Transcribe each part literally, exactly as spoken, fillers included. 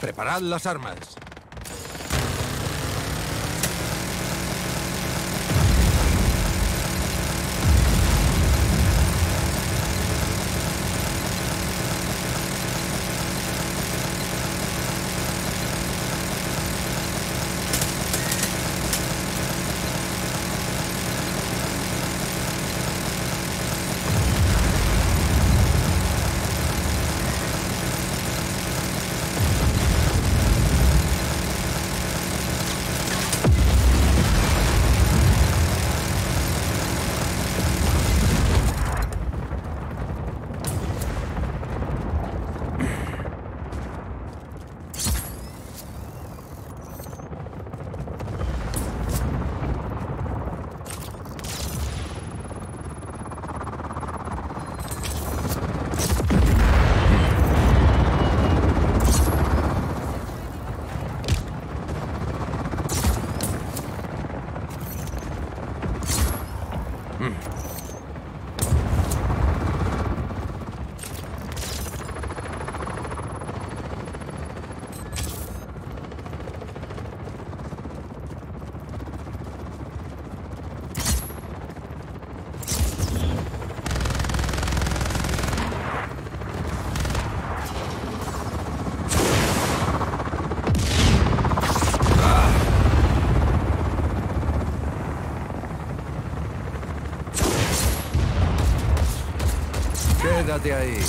Preparad las armas. Quédate ahí.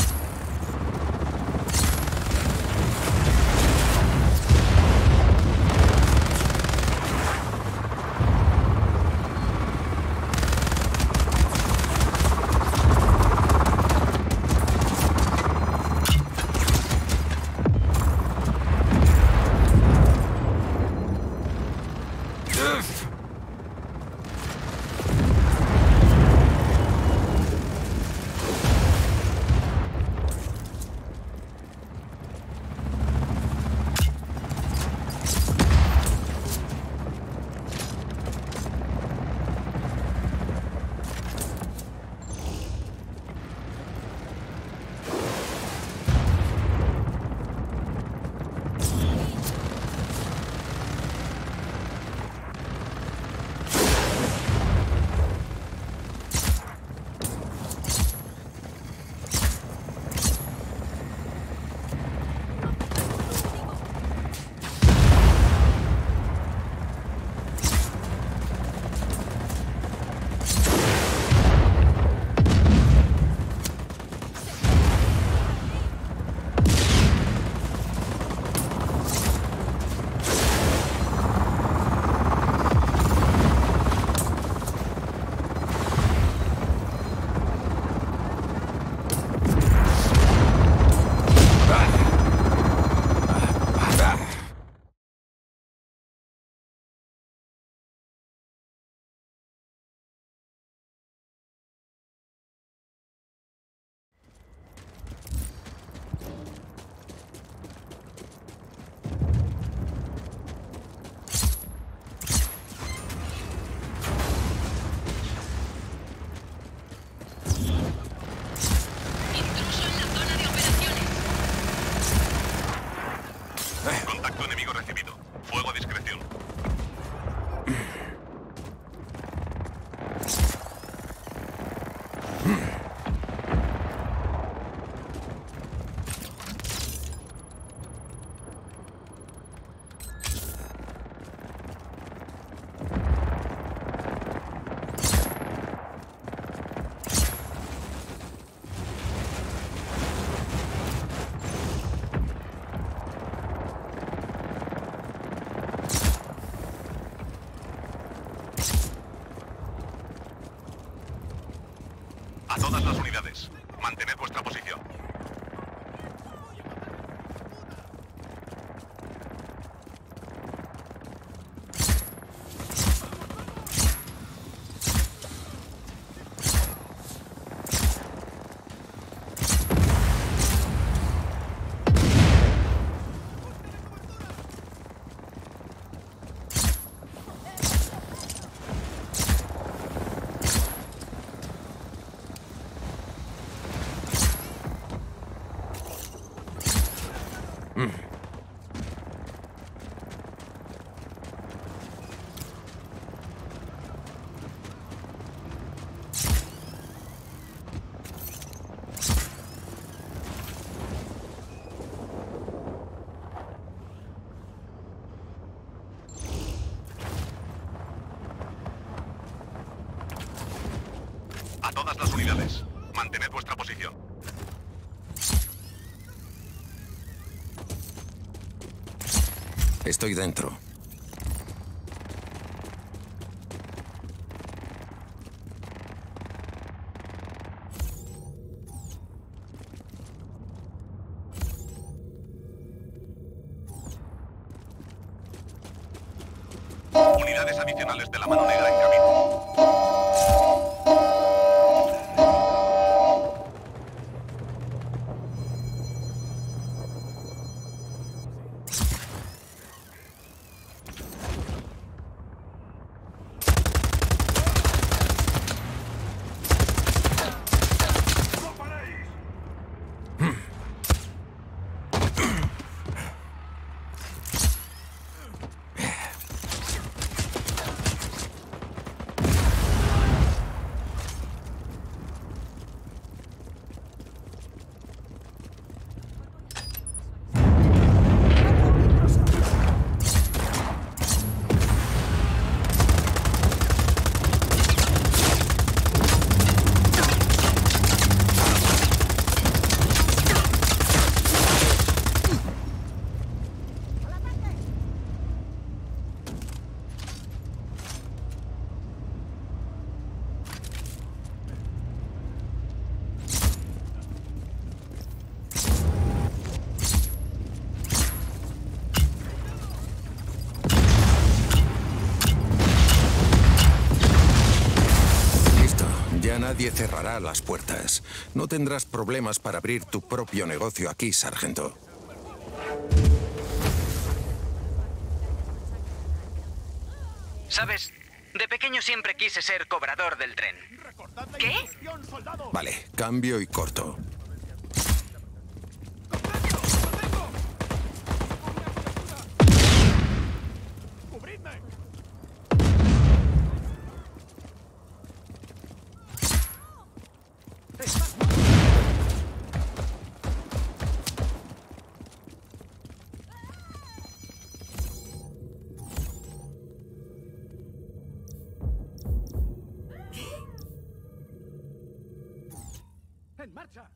Contacto enemigo recibido. Fuego a discreción. A todas las unidades, mantened vuestra posición. todas las unidades, mantened vuestra posición. Estoy dentro. Unidades adicionales de la mano negra en camino. Nadie cerrará las puertas. No tendrás problemas para abrir tu propio negocio aquí, sargento. ¿Sabes? De pequeño siempre quise ser cobrador del tren. ¿Qué? Vale, cambio y corto. ¡En marcha!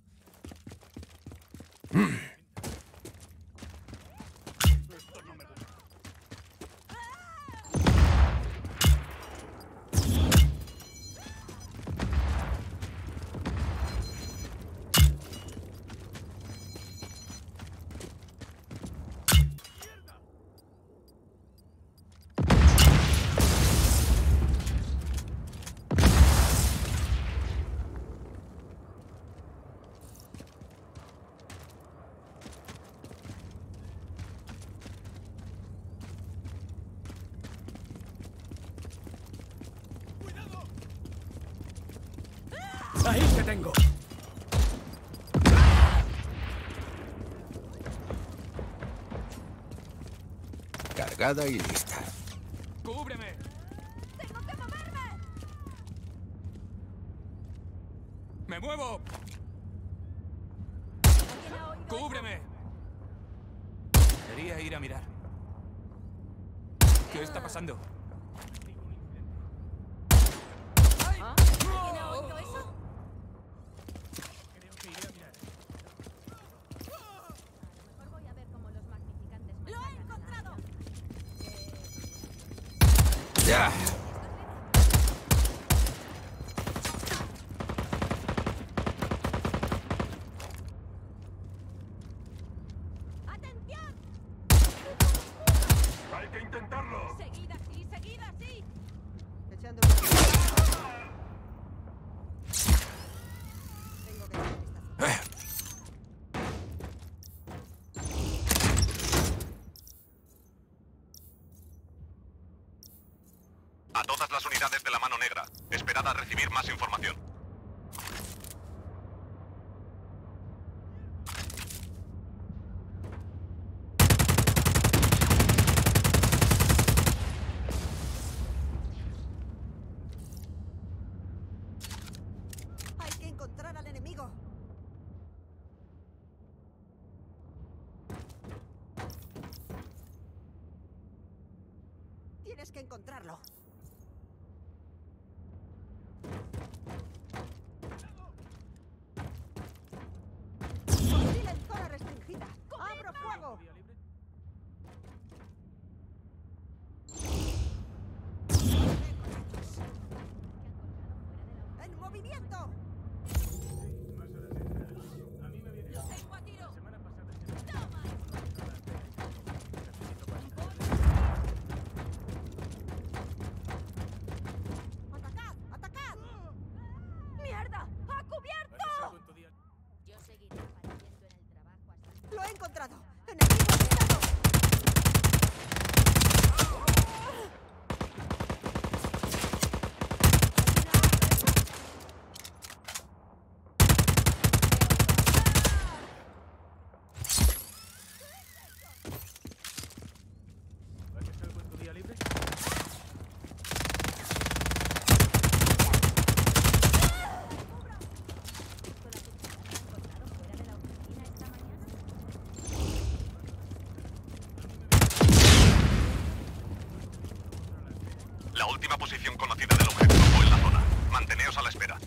¡Ahí te tengo! Cargada y lista. ¡Cúbreme! ¡Tengo que moverme! ¡Me muevo! ¿Alguien ha oído eso? ¡Cúbreme! Quería ir a mirar. ¿Qué está pasando? ¿Ah? ¿Alguien ha oído eso? Mejor voy a ver cómo los magnificantes me ¡Lo he sacan a encontrado! ¡Ya! ¡Atención! ¡Hay que intentarlo! ¡Seguid así, seguid así! Echando Tengo que echar un vistazo. Eh. A todas las unidades de la mano negra, esperad a recibir más información. Hay que encontrar al enemigo. Tienes que encontrarlo. he encontrado. ¡Enemigo atacado! ¿Vas a estar con tu día libre? ¿Encontrado fuera de la oficina esta mañana? La última posición conocida del objetivo fue en la zona. Manteneos a la espera.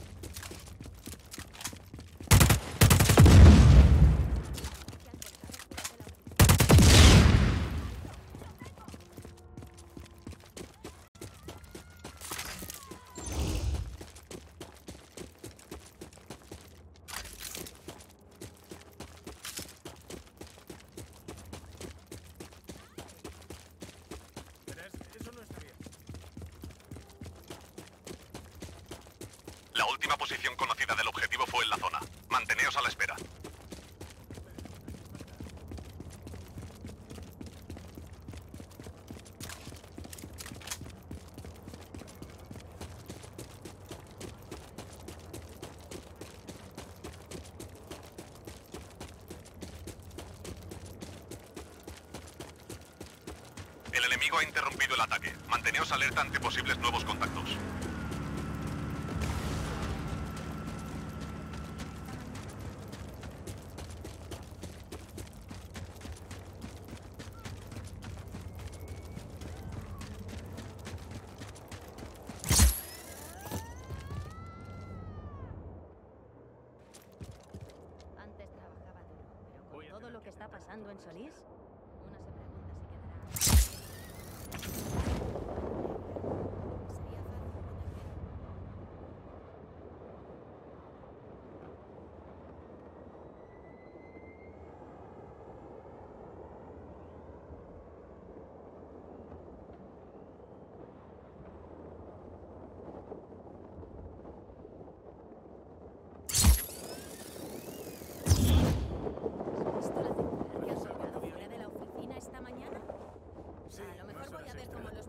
Verás, eso no está bien. La última posición conocida del objetivo fue en la zona. Manteneos a la espera. El enemigo ha interrumpido el ataque. Manteneos alerta ante posibles nuevos contactos. Antes trabajaba duro, pero con Voy a todo tener lo que que está hacer pasando en Solís, una se pregunta si quedará. Sería fácil proteger. ¿Has visto la circular que han colgado fuera de la oficina esta mañana? Sí, A lo mejor más voy horas a ver extra. cómo los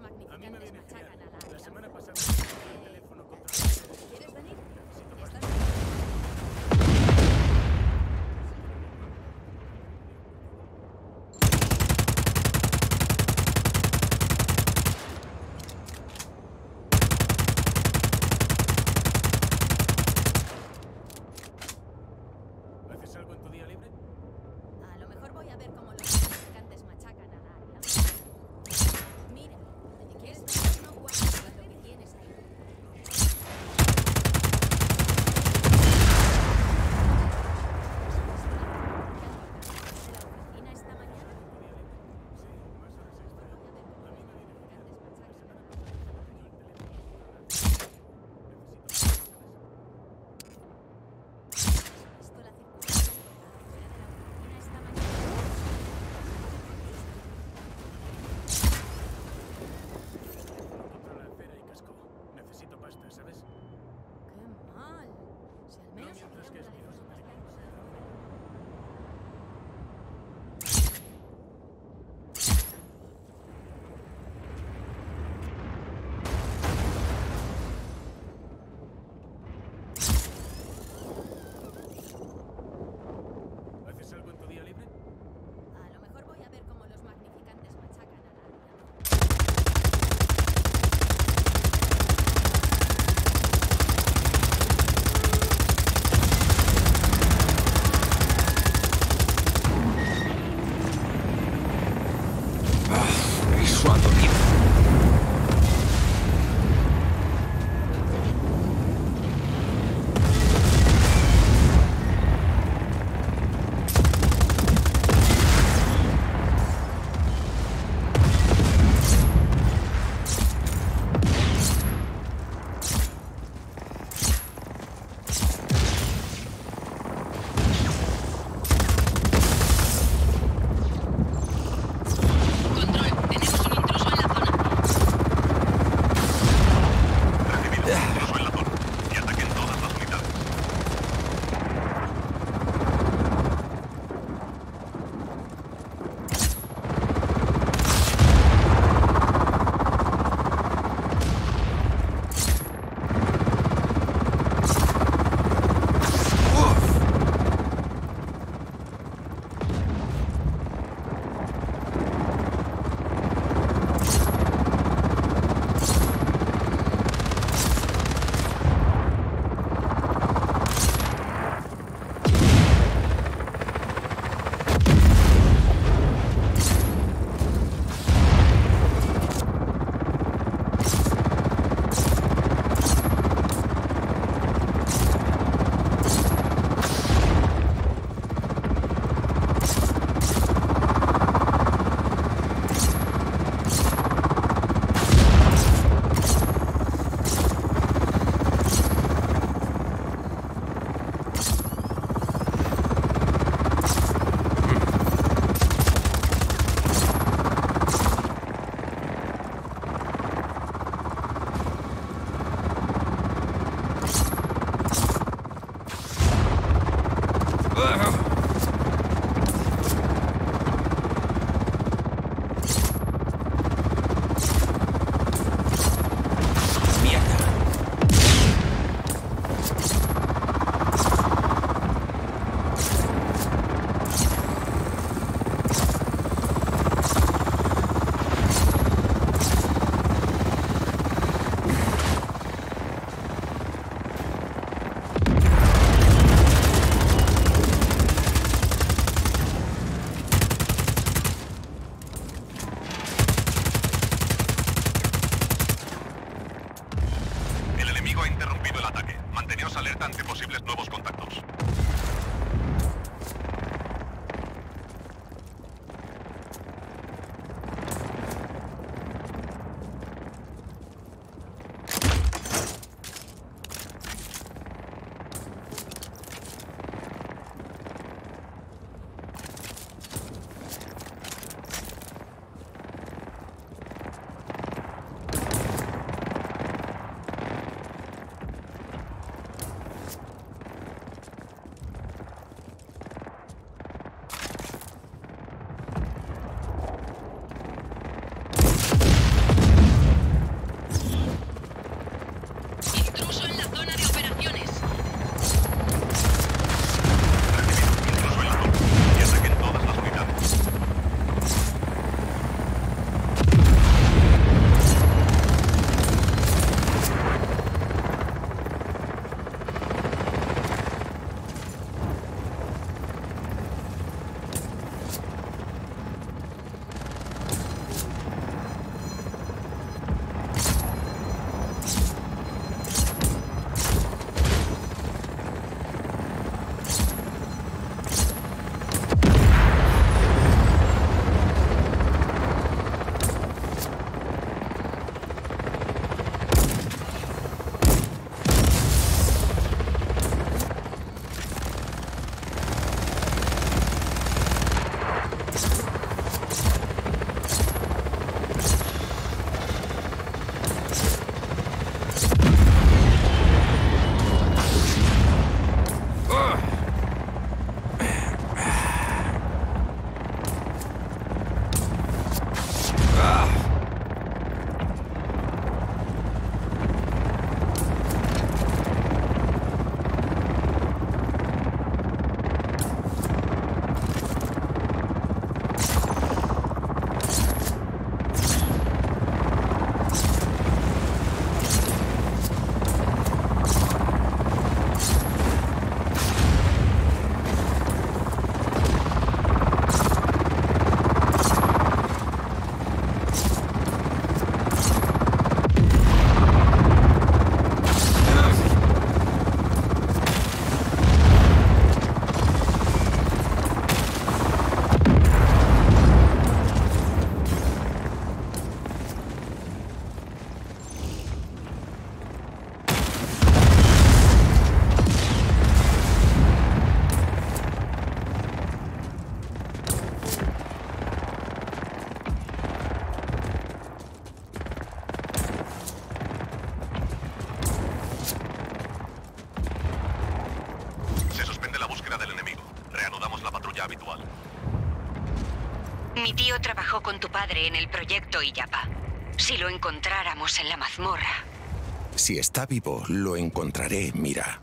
Mi tío trabajó con tu padre en el proyecto Illapa. Si lo encontráramos en la mazmorra... Si está vivo, lo encontraré, Mira.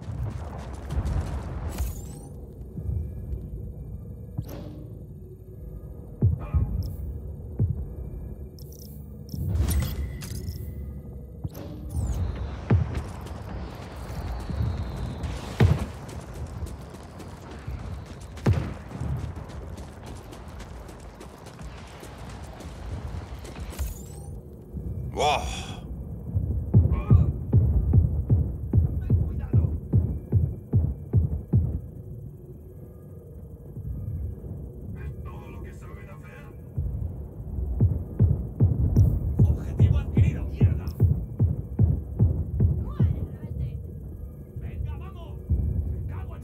¡Wow! Objetivo adquirido. ¡Mierda! ¡Venga, vamos! ¡Me cago en...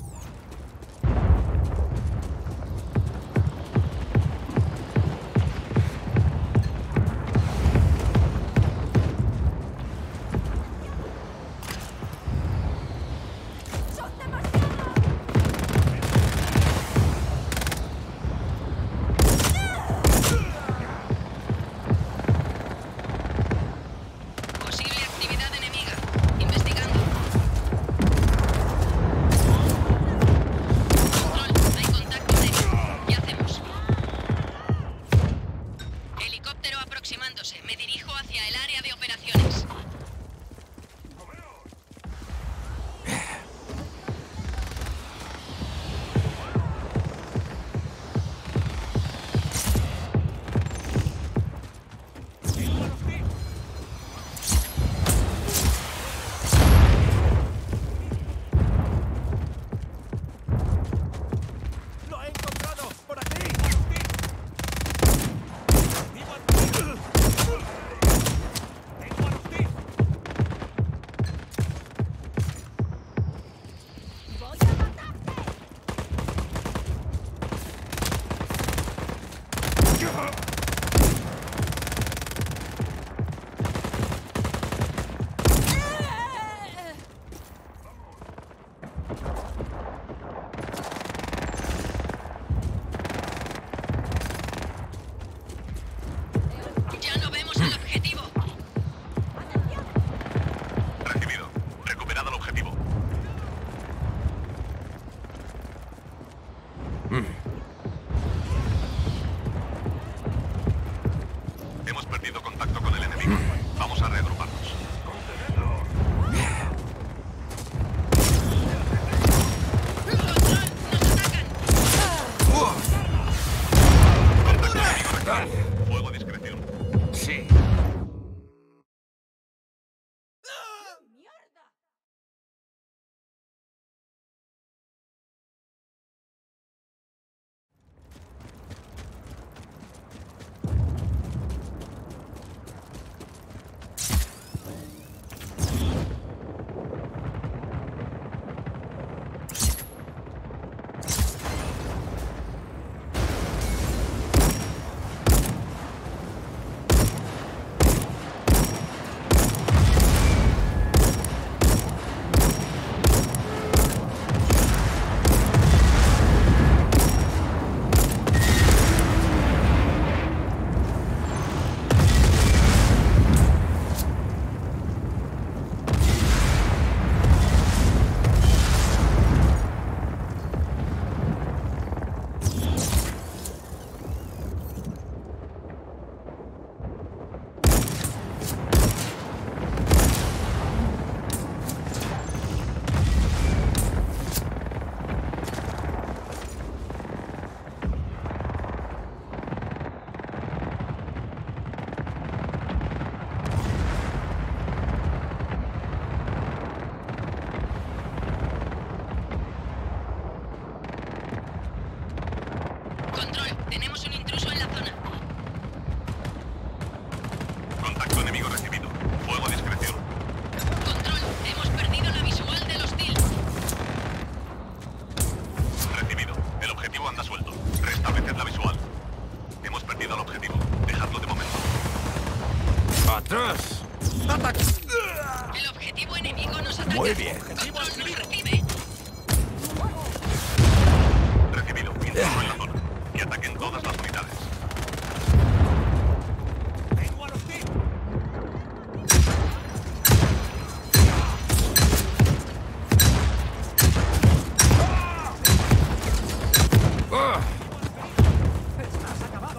Hemos perdido contacto con el enemigo. Vamos a reagruparnos. Contacto enemigo recibido. Fuego a discreción. Sí. Control, tenemos un intruso en la zona. Contacto enemigo recibido. Fuego a discreción. Control, hemos perdido la visual del hostil. Recibido. El objetivo anda suelto. Restableced la visual. Hemos perdido el objetivo. Dejadlo de momento. ¡Atrás! El objetivo enemigo nos ataca. Muy bien. Control nos recibe. Recibido. Intruso en la zona. Y ataquen todas las unidades. Tengo al hostil. ¡Ah! Estás acabado.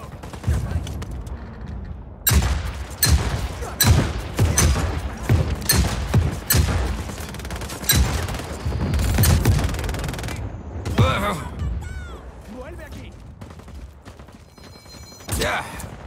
¡Ah! Vuelve aquí. ¡Ya!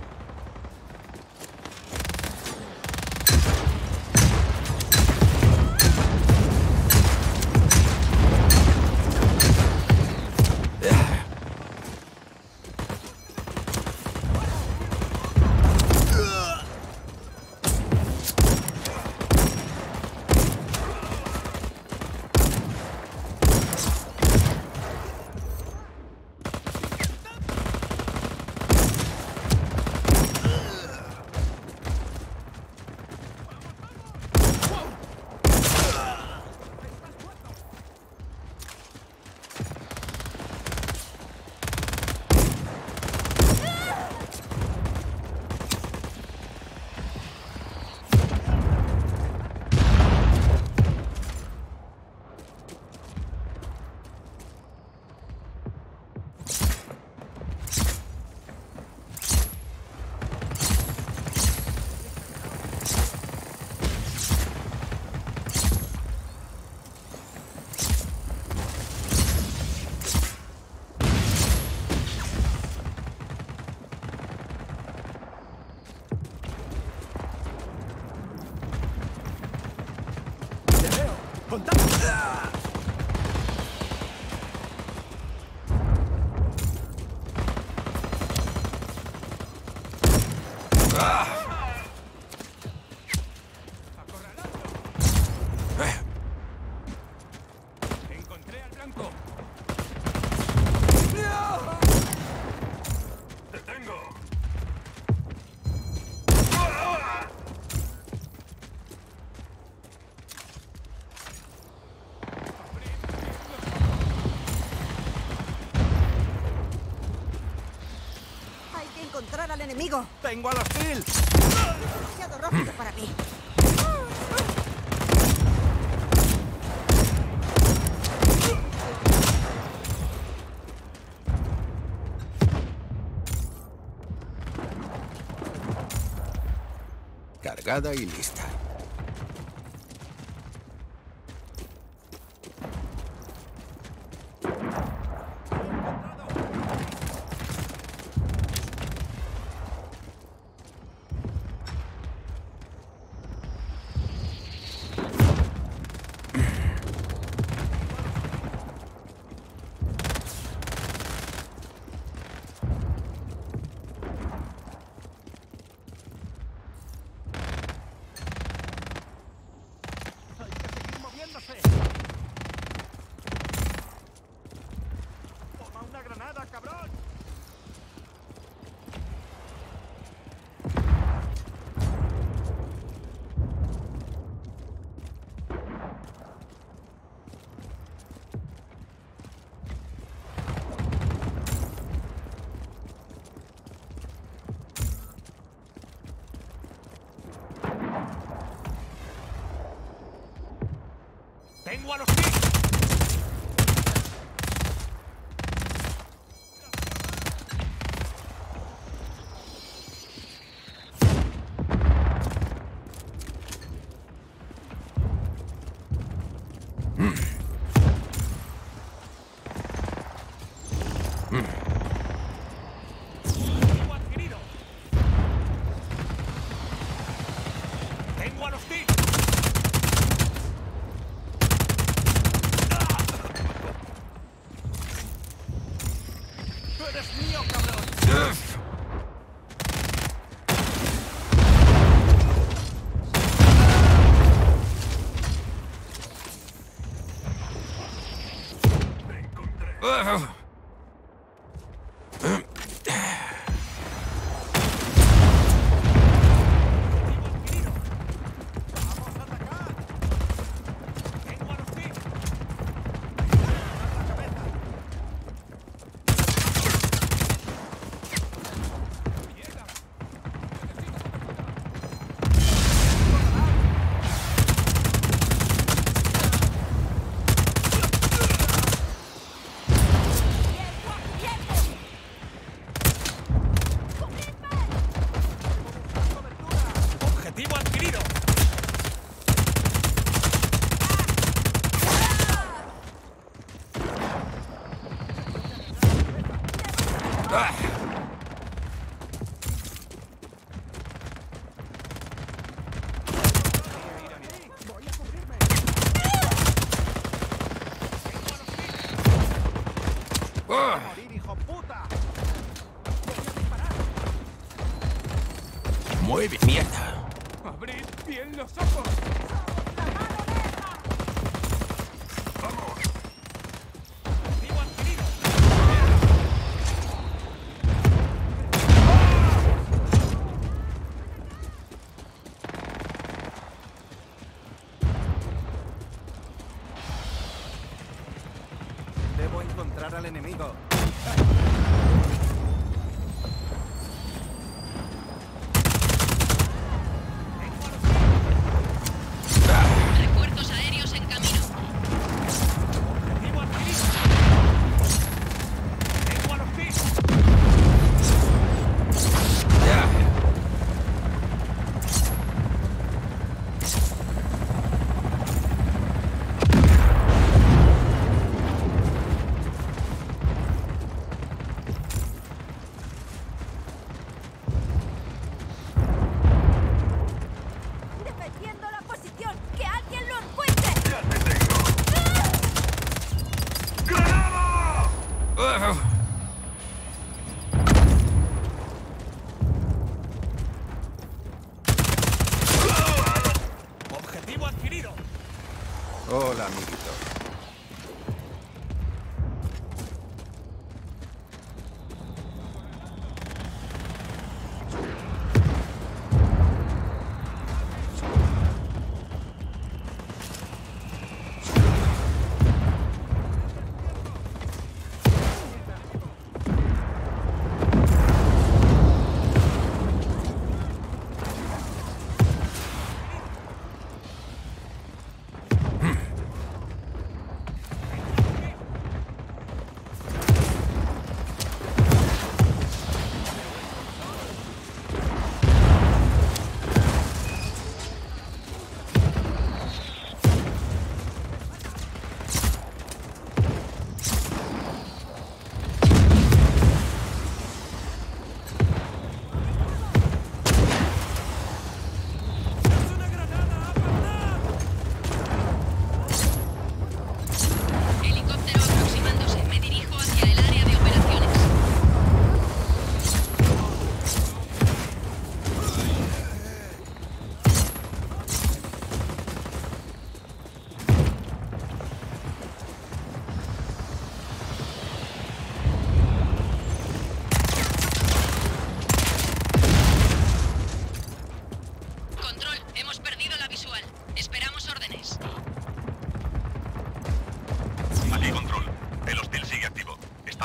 Encontré al blanco. ¡Te tengo! Hay que encontrar al enemigo. Tengo al hostil. Demasiado rápido para mí. cargada y lista. Hay que seguir moviéndose. Toma una granada, cabrón. Tengo a los tíos. Objetivo adquirido. Tengo a los tíos. ¡Tú eres mío, cabrón! Objetivo adquirido. ¡Vamos a atacar! Tengo a los tíos. ¡La cabeza! ¡Mierda! ¡Objetivo adquirido! ¡Voy a cubrirme! ¡Morir, hijo puta! ¡Voy a disparar! ¡Mueve, mierda! ¡Abrid bien los ojos! ¡Objetivo adquirido! Debo encontrar al enemigo. Refuerzos aéreos en camino. Objetivo adquirido. Tengo a los tíos. ¡Defendiendo la posición! ¡Que alguien lo encuentre! Objetivo adquirido. Hola, amiguito.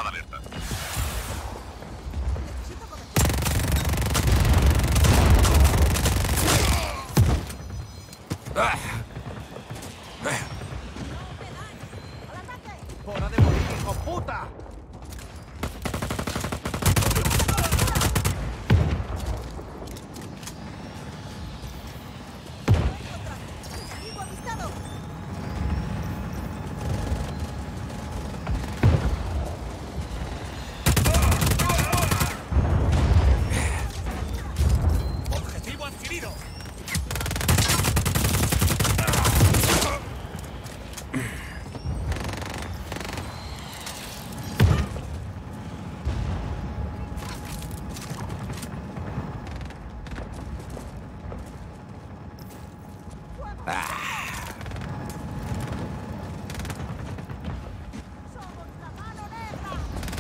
Estad alerta. Necesito cobertura. Ah. ¡Al ataque! ¡Hora de morir, hijo puta! ¡Enemigo avistado! ¡Objetivo adquirido! ¡Somos la mano negra!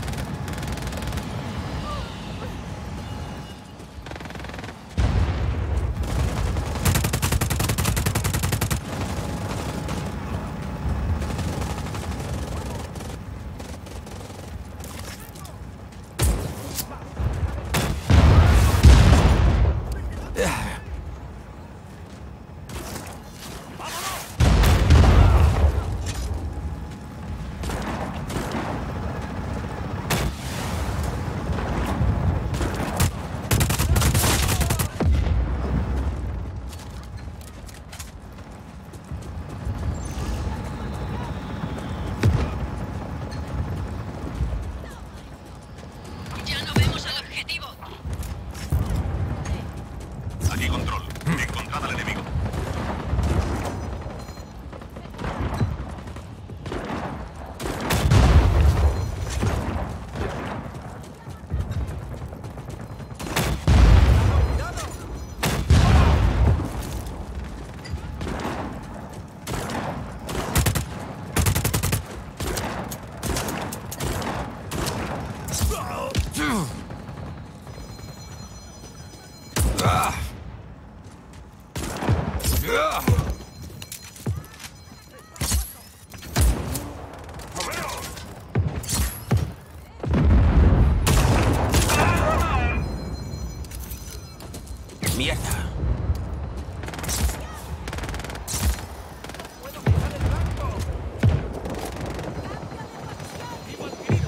Ya no vemos al objetivo. Aquí control. Encontrad al enemigo. Ah. Ah. Mierda. ¡Puedo cruzar el blanco! ¡Objetivo adquirido!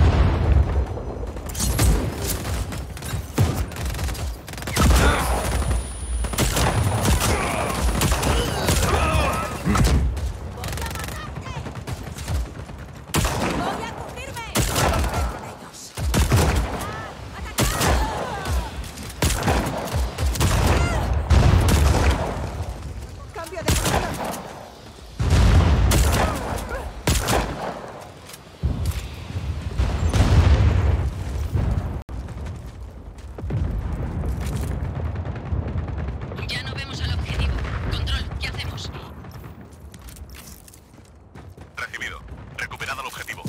¡Voy a cubrirme! ¡Con ellos! ¡Cambio de posición! Ya no vemos al objetivo. Control, ¿qué hacemos? Recibido. Recuperad al objetivo.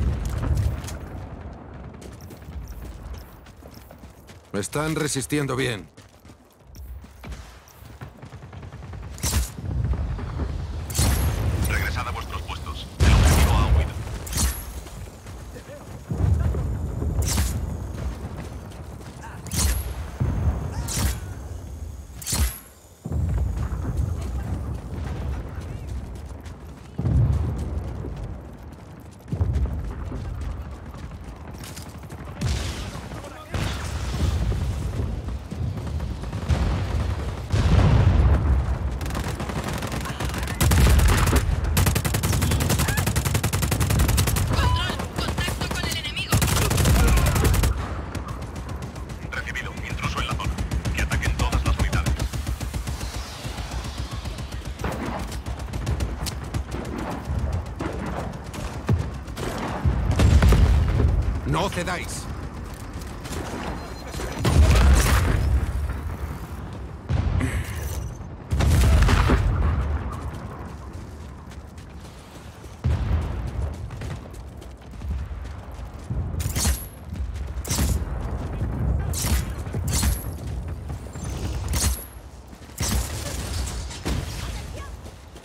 Están resistiendo bien. Regresad a vuestros puestos. El objetivo ha huido. Control, contacto con el enemigo. Recibido. Intruso en la zona. Que ataquen todas las unidades. No cedáis.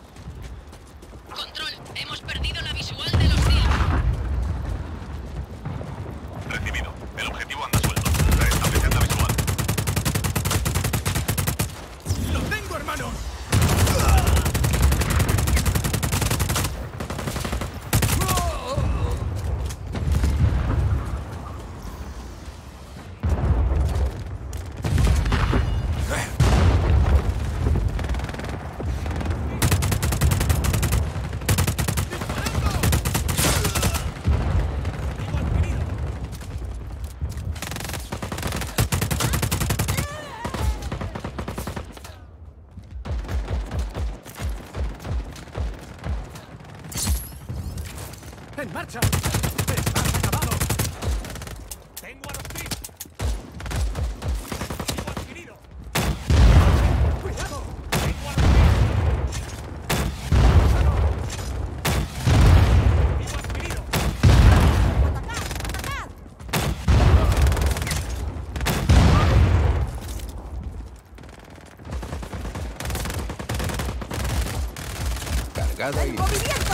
Control, hemos perdido la visual del hostil. marcha! ¡Estás acabado! ¡Tengo a los Chris! ¡Objetivo adquirido! ¡Cuidado! ¡Tengo a los Chris! ¡Objetivo adquirido! ¡Atacad! ¡Atacad! Cargado y... ¡Movimiento!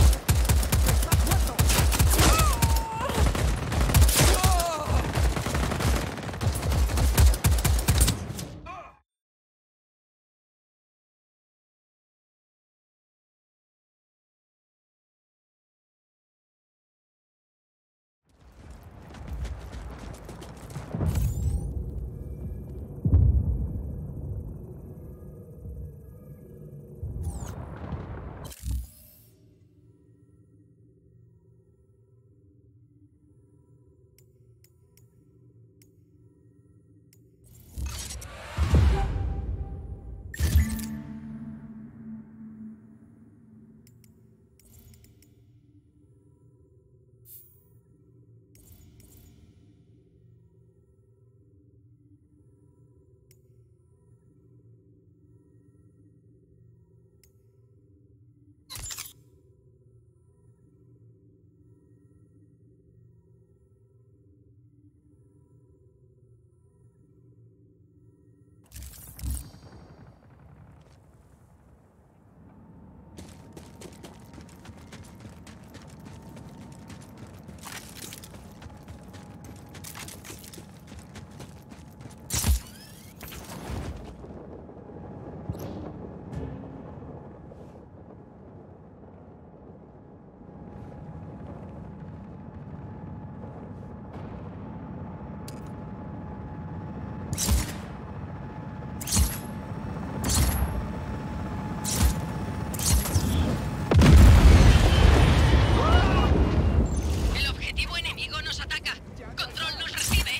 El objetivo enemigo nos ataca. Control nos recibe.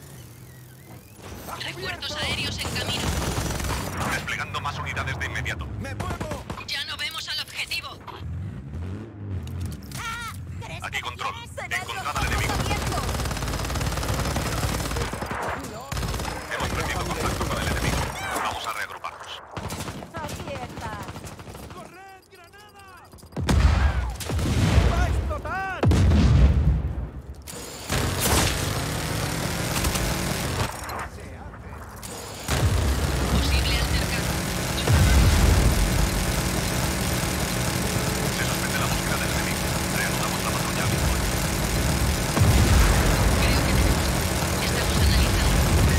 Refuerzos aéreos en camino. Desplegando más unidades de inmediato. ¡Me muevo! Ya no vemos al objetivo. ¡Ah! ¿Crees Aquí que me control. quieres? He ¡Tened encontrado los al enemigo. ojos abiertos! Hemos perdido contacto con el enemigo. Vamos a reagruparnos. Aquí está. ¡Corred, granada! ¡Va a explotar! Se hace. Posible altercado. Se suspende la búsqueda del enemigo. Reanudamos la patrulla habitual. Creo que tenemos. Estamos analizando.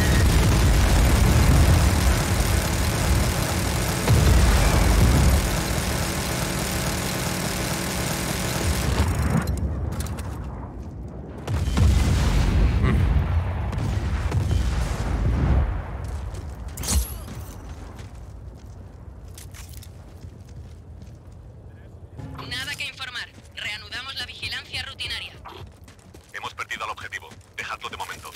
Nada que informar. Reanudamos la vigilancia rutinaria. Hemos perdido al objetivo. Dejadlo de momento.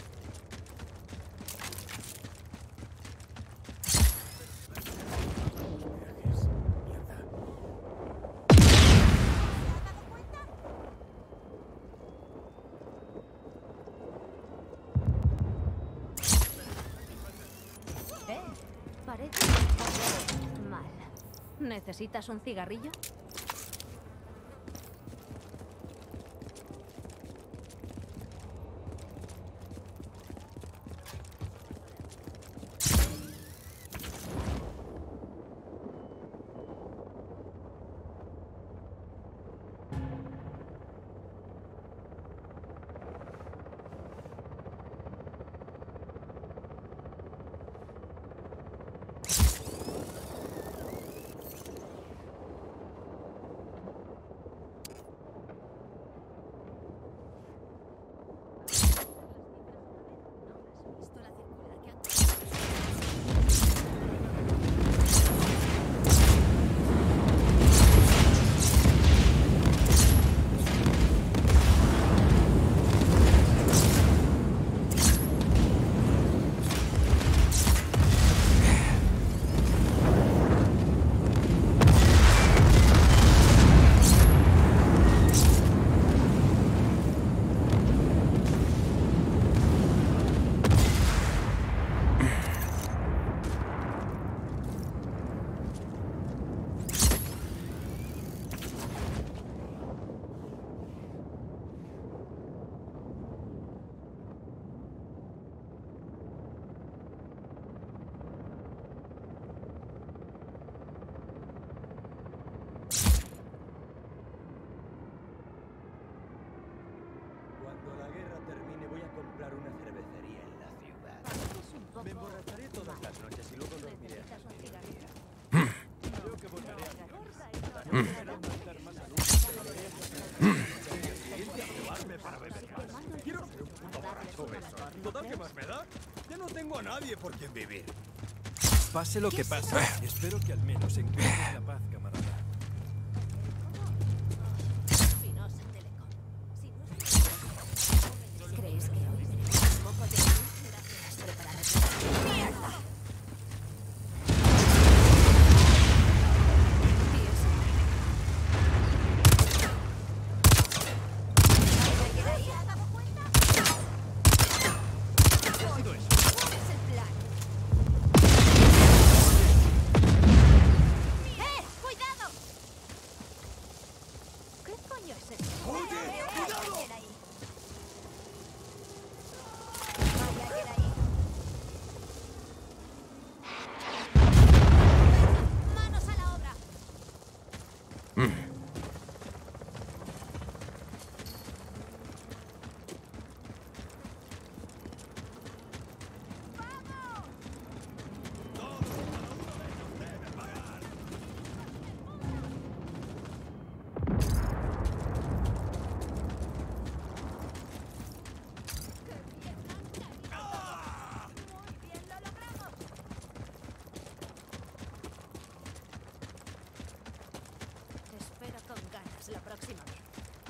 Eh, parece que estás mal. ¿Necesitas un cigarrillo? poco... Me emborracharé todas las noches y luego dormiré. ¿Necesitas un cigarrillo? Creo que volveré a llevarme para beber más. Quiero ser un puto borracho beso. Total, ¿qué más me da? Ya no tengo a nadie por quien vivir. Pase lo que pase, espero que al menos encuentres la paz, camarada. Espinosa Telecom. Si no es... ¿Crees que hoy tenemos un poco de luz? Gracias. Preparad. ¡Mierda! Espero con ganas la próxima vez.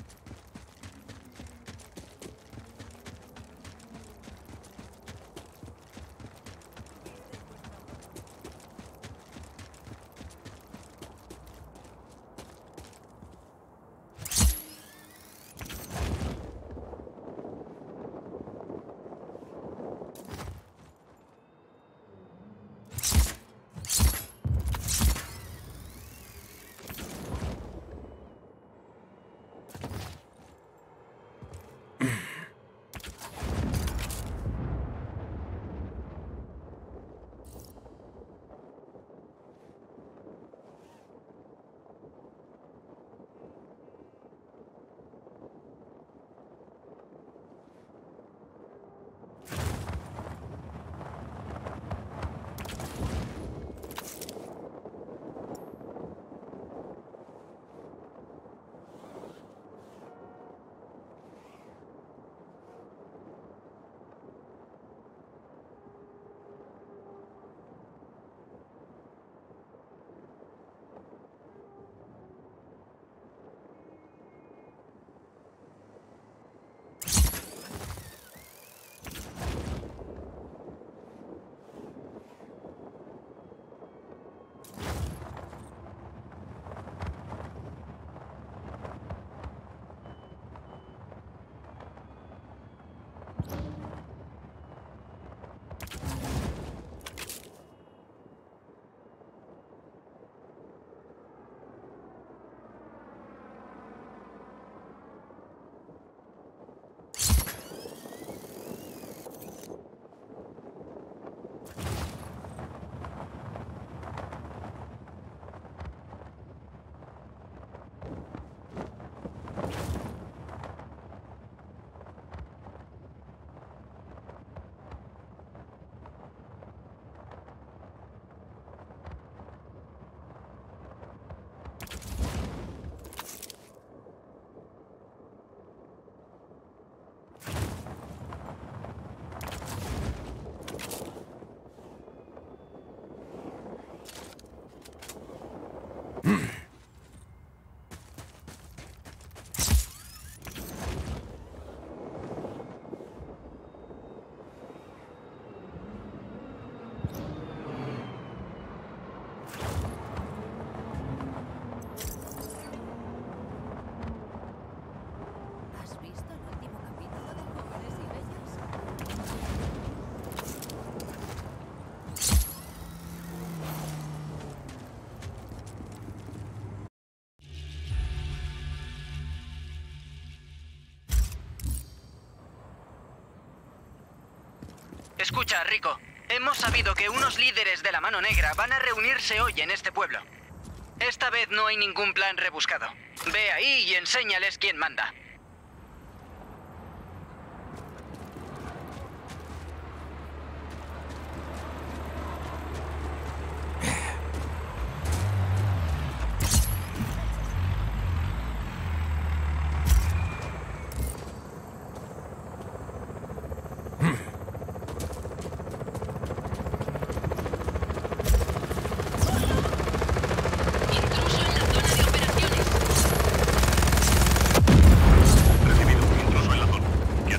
Escucha, Rico. Hemos sabido que unos líderes de la Mano Negra van a reunirse hoy en este pueblo. Esta vez no hay ningún plan rebuscado. Ve ahí y enséñales quién manda.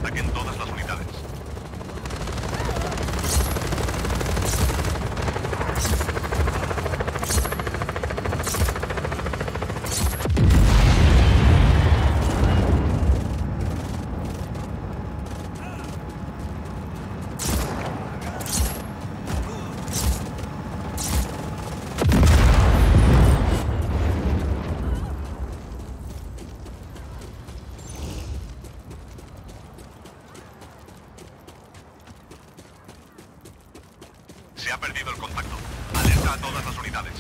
Ataquen todas las unidades. Se ha perdido el contacto. Alerta a todas las unidades.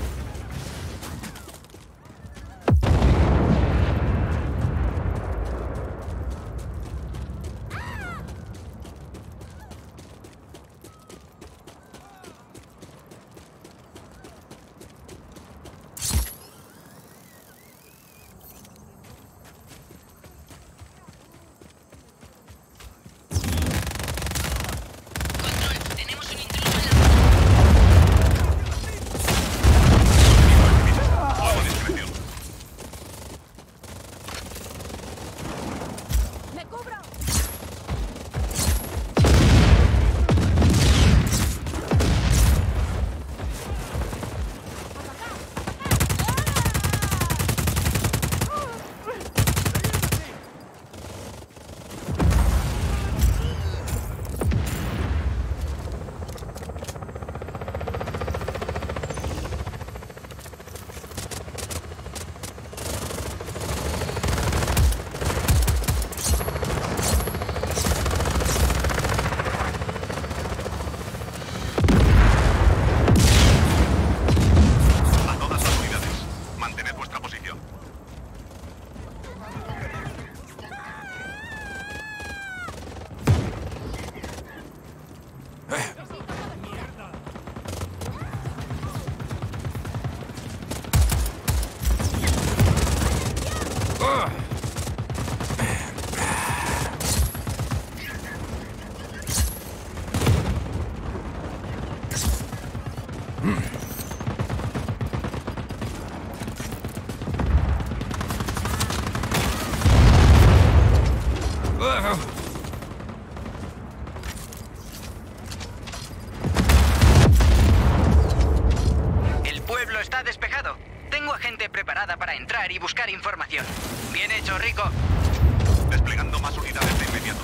El pueblo está despejado. Tengo a gente preparada para entrar y buscar información. Bien hecho, Rico. Desplegando más unidades de inmediato.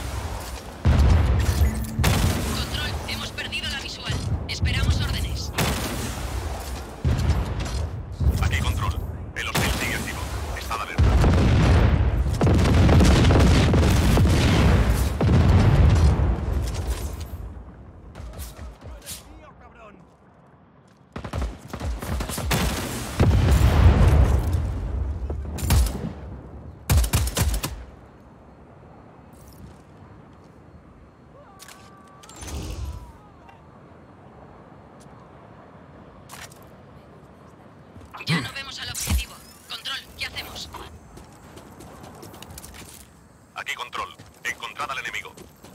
Control, hemos perdido la visual. Esperamos órdenes. Aquí control. El hostil sigue activo. Está a la alerta. Ya no vemos al objetivo. Control, ¿qué hacemos? Aquí control. Encontrad al enemigo.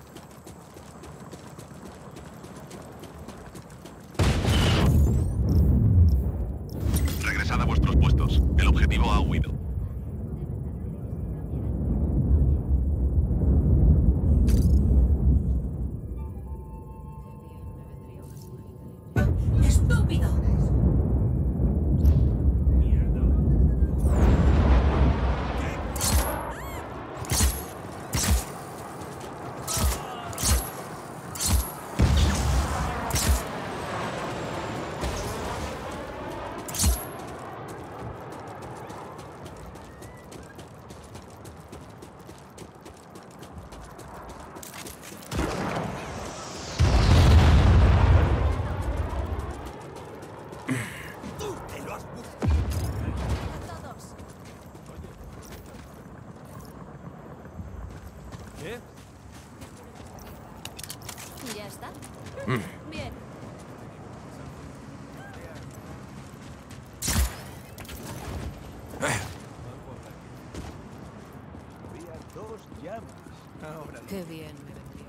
Regresad a vuestros puestos. El objetivo ha huido. ¡Estúpido! ¿Qué? ¿Ya está? Mm. Bien. Había dos llamas. Ahora Qué bien me vendría.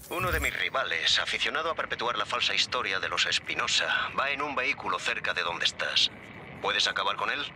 Uno de mis rivales, aficionado a perpetuar la falsa historia de los Espinosa, va en un vehículo cerca de donde estás. ¿Puedes acabar con él?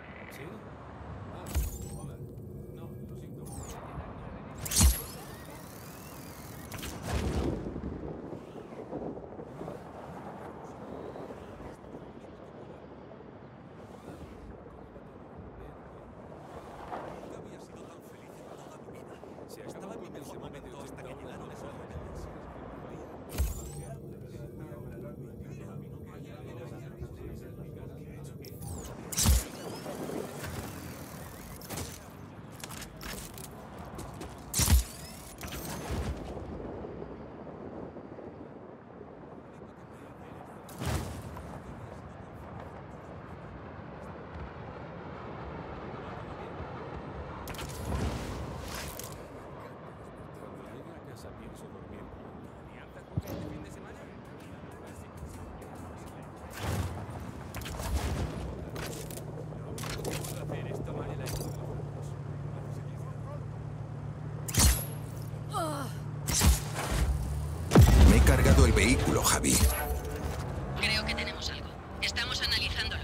Me he cargado el vehículo, Javi. Creo que tenemos algo. Estamos analizándolo.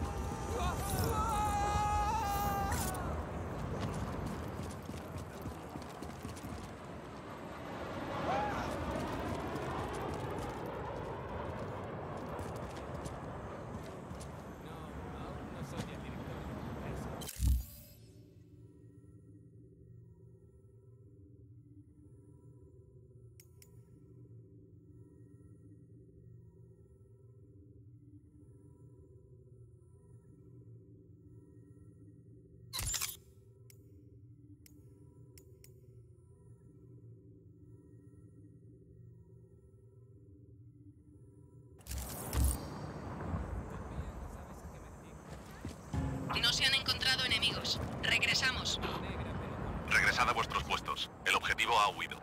No se han encontrado enemigos. Regresamos. Regresad a vuestros puestos. El objetivo ha huido.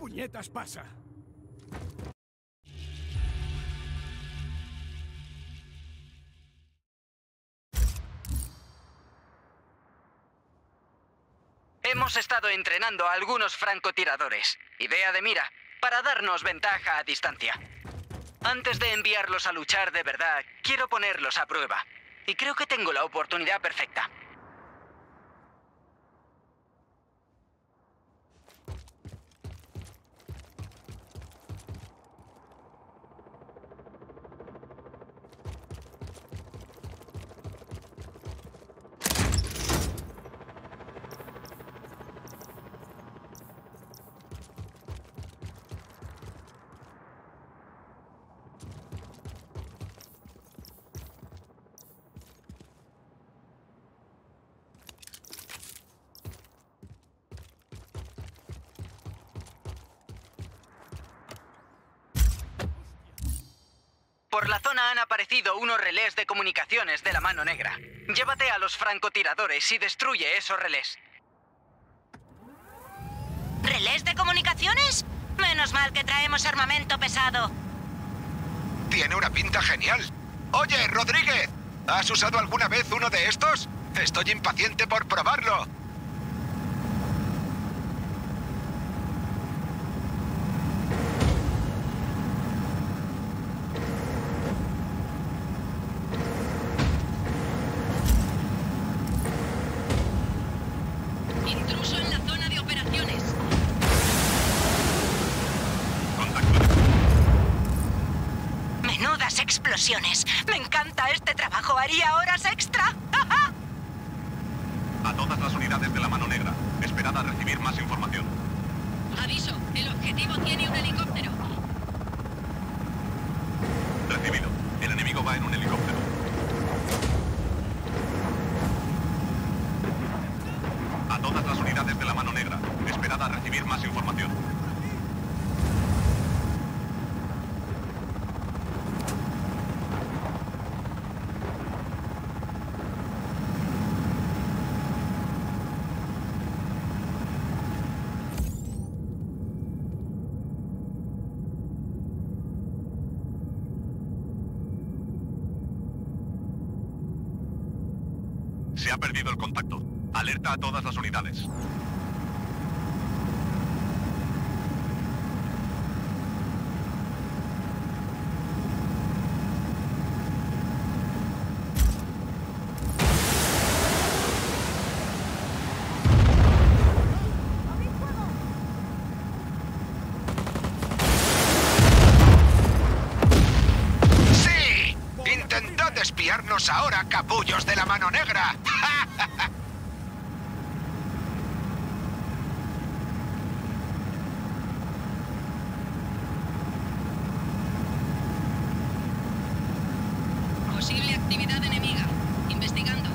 puñetas pasa? Hemos estado entrenando a algunos francotiradores. Idea de mira, para darnos ventaja a distancia. Antes de enviarlos a luchar de verdad, quiero ponerlos a prueba. Y creo que tengo la oportunidad perfecta. Por la zona han aparecido unos relés de comunicaciones de la Mano Negra. Llévate a los francotiradores y destruye esos relés. ¿Relés de comunicaciones? Menos mal que traemos armamento pesado. Tiene una pinta genial. Oye, Rodríguez, ¿has usado alguna vez uno de estos? Estoy impaciente por probarlo. Intruso en la zona de operaciones. Menudas explosiones. Me encanta este trabajo. ¿Haría horas extra? A todas las unidades de la Mano Negra. Esperad a recibir más información. Aviso, el objetivo tiene un helicóptero. Recibido. El enemigo va en un helicóptero. A todas las unidades de la Mano Negra. Esperad a recibir más información. Se ha perdido el contacto. Alerta a todas las unidades. ¡Sí! ¡Intentad espiarnos ahora, capullos de la Mano Negra! Posible actividad enemiga. Investigando.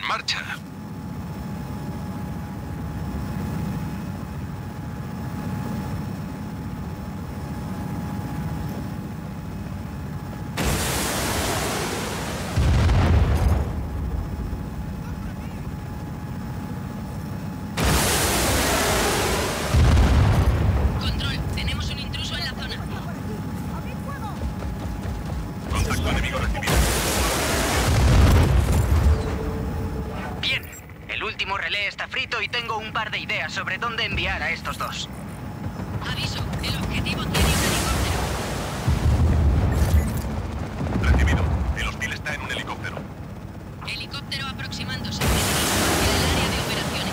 marcha. Y tengo un par de ideas sobre dónde enviar a estos dos. Aviso, el objetivo tiene un helicóptero. Recibido. El hostil está en un helicóptero. Helicóptero aproximándose. En el área de operaciones.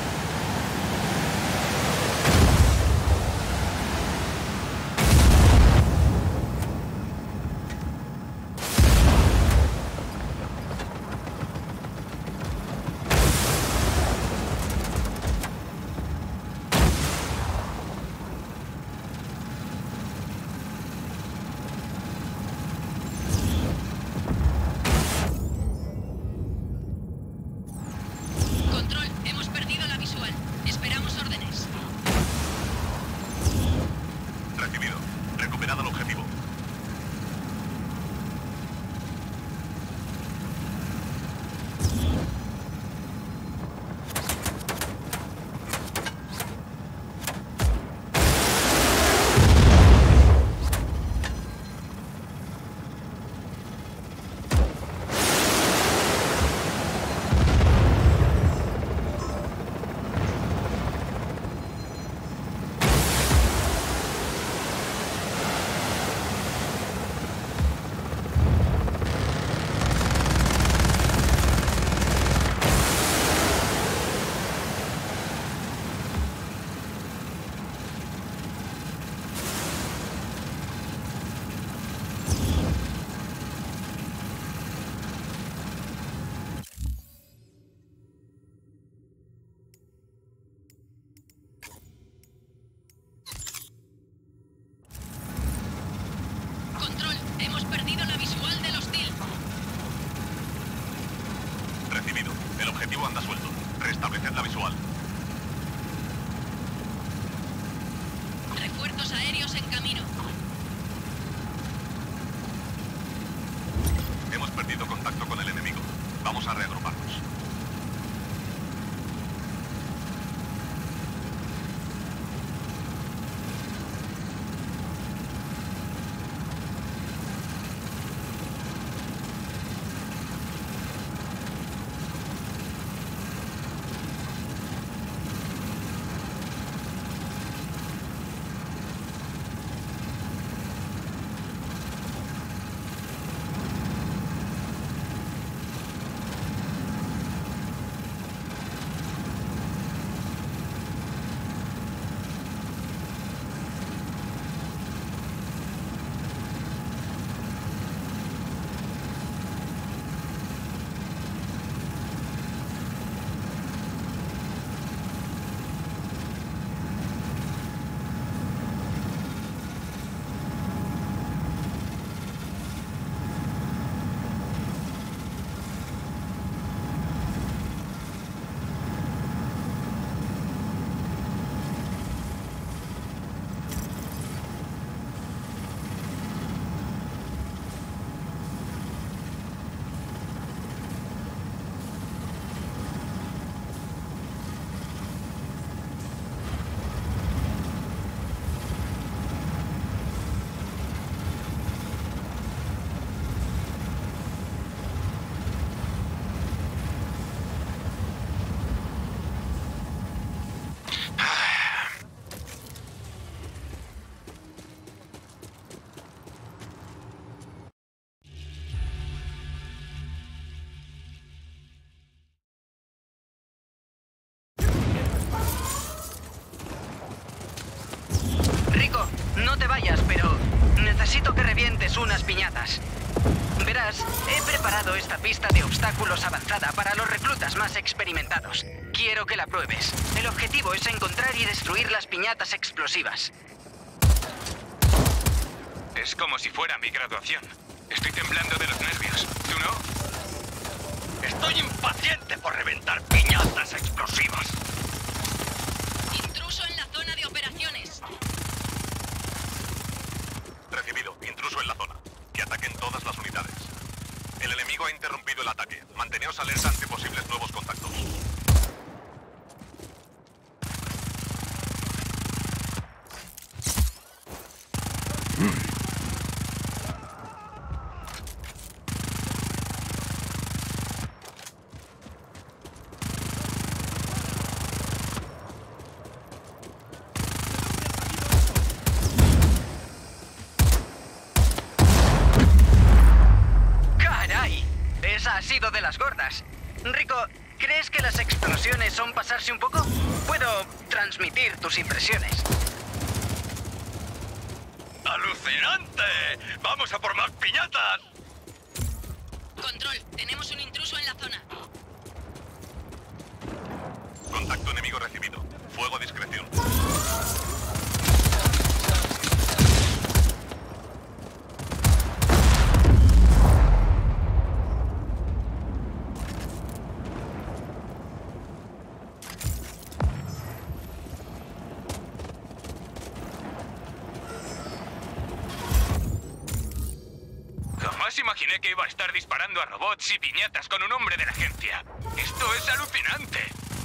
Hemos perdido la visual del hostil. Recibido. El objetivo anda suelto. Restableced la visual. Refuerzos aéreos en camino. Hemos perdido contacto con el enemigo. Vamos a reagruparnos. Rico, no te vayas, pero necesito que revientes unas piñatas. Verás, he preparado esta pista de obstáculos avanzada para los reclutas más experimentados. Quiero que la pruebes. El objetivo es encontrar y destruir las piñatas explosivas. Es como si fuera mi graduación. Estoy temblando de los nervios. ¿Tú no? Estoy impaciente por reventar piñatas explosivas. Intruso en la zona de operaciones. Recibido. Intruso en la zona. Que ataquen todas las unidades. El enemigo ha interrumpido el ataque. Manteneos alerta ante posibles nuevos contactos. Esa ha sido de las gordas. Rico, ¿crees que las explosiones son pasarse un poco? Puedo transmitir tus impresiones. ¡Alucinante! ¡Vamos a por más piñatas! Control, tenemos un intruso en la zona. Contacto enemigo recibido. Fuego a discreción. Jamás imaginé que iba a estar disparando a robots y piñatas con un hombre de la agencia. ¡Esto es alucinante!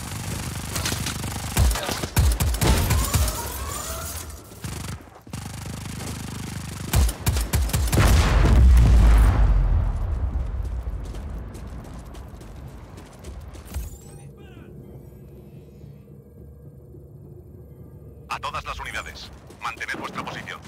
A todas las unidades, mantened vuestra posición.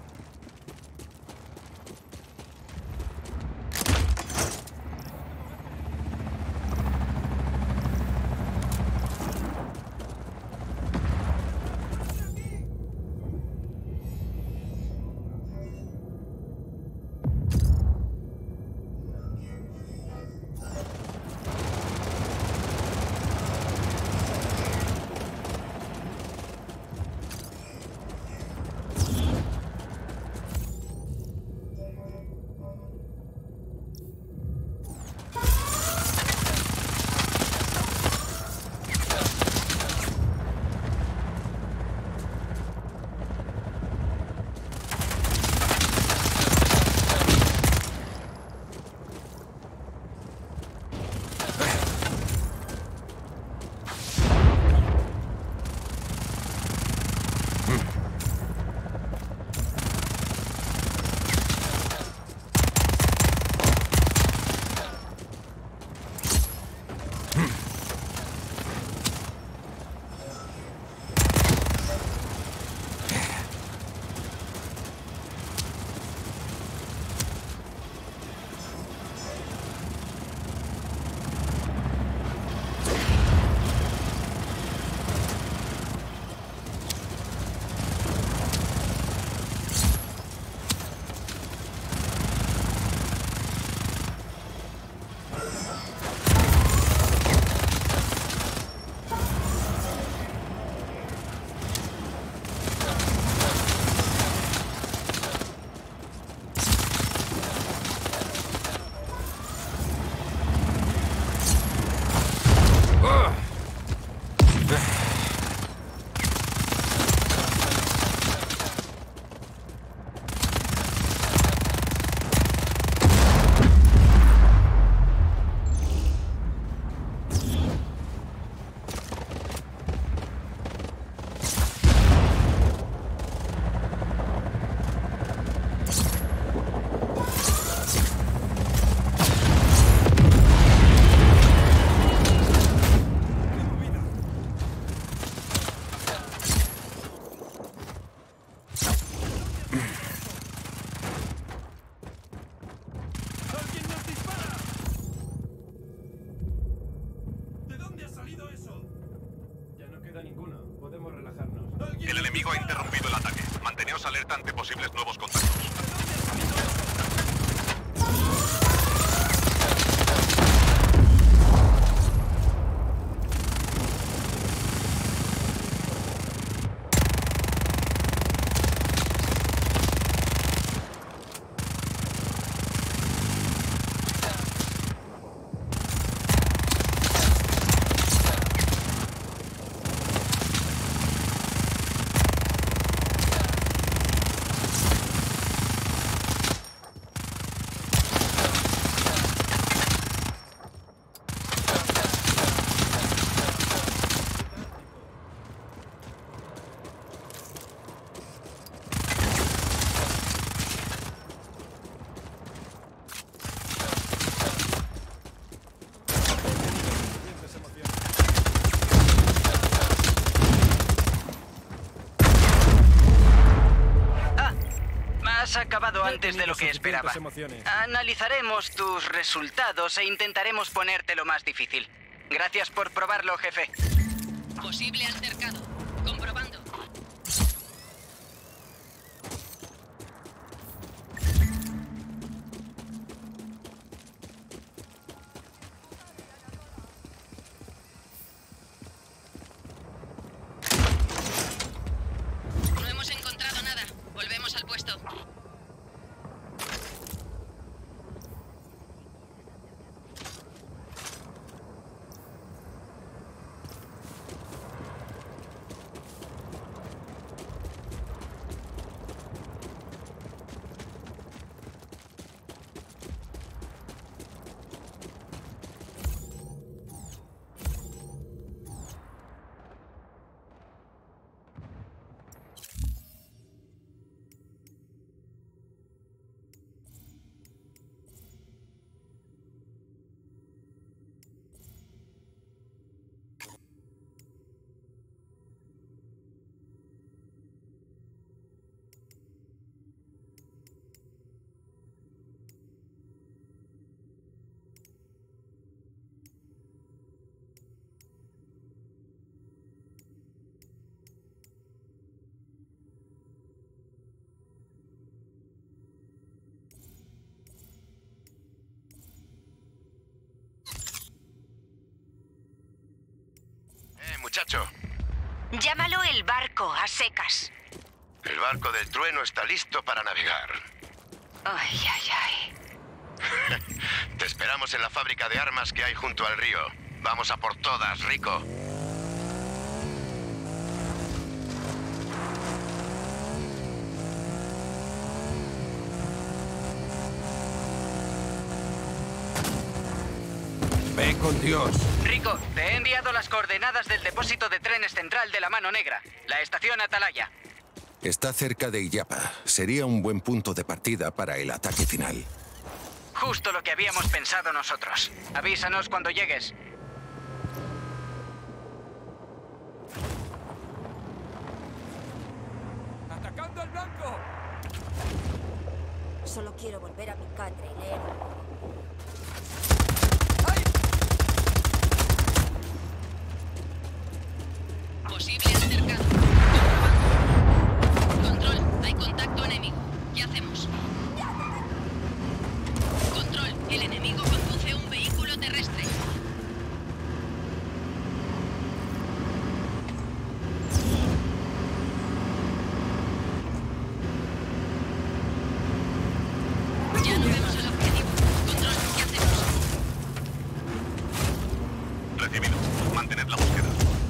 El enemigo ha interrumpido el ataque. Manteneos alerta ante posibles nuevos contactos. Has acabado antes de lo que esperaba. Emociones. Analizaremos tus resultados e intentaremos ponerte lo más difícil. Gracias por probarlo, jefe. Posible altercado. Comprobando. No hemos encontrado nada. Volvemos al puesto. Muchacho, Llámalo el barco, a secas. el barco del trueno está listo para navegar. Ay, ay, ay. Te esperamos en la fábrica de armas que hay junto al río. Vamos a por todas, Rico. Ve con Dios. Rico, te he enviado las coordenadas del depósito de trenes central de la Mano Negra, la estación Atalaya. Está cerca de Illapa. Sería un buen punto de partida para el ataque final. Justo lo que habíamos pensado nosotros. Avísanos cuando llegues. ¡Atacando al blanco! Solo quiero volver a mi catre y leer. Posible altercado. Control, hay contacto enemigo. ¿Qué hacemos? Control, el enemigo conduce un vehículo terrestre. Ya no vemos el objetivo. Control, ¿qué hacemos? Recibido. Mantened la búsqueda.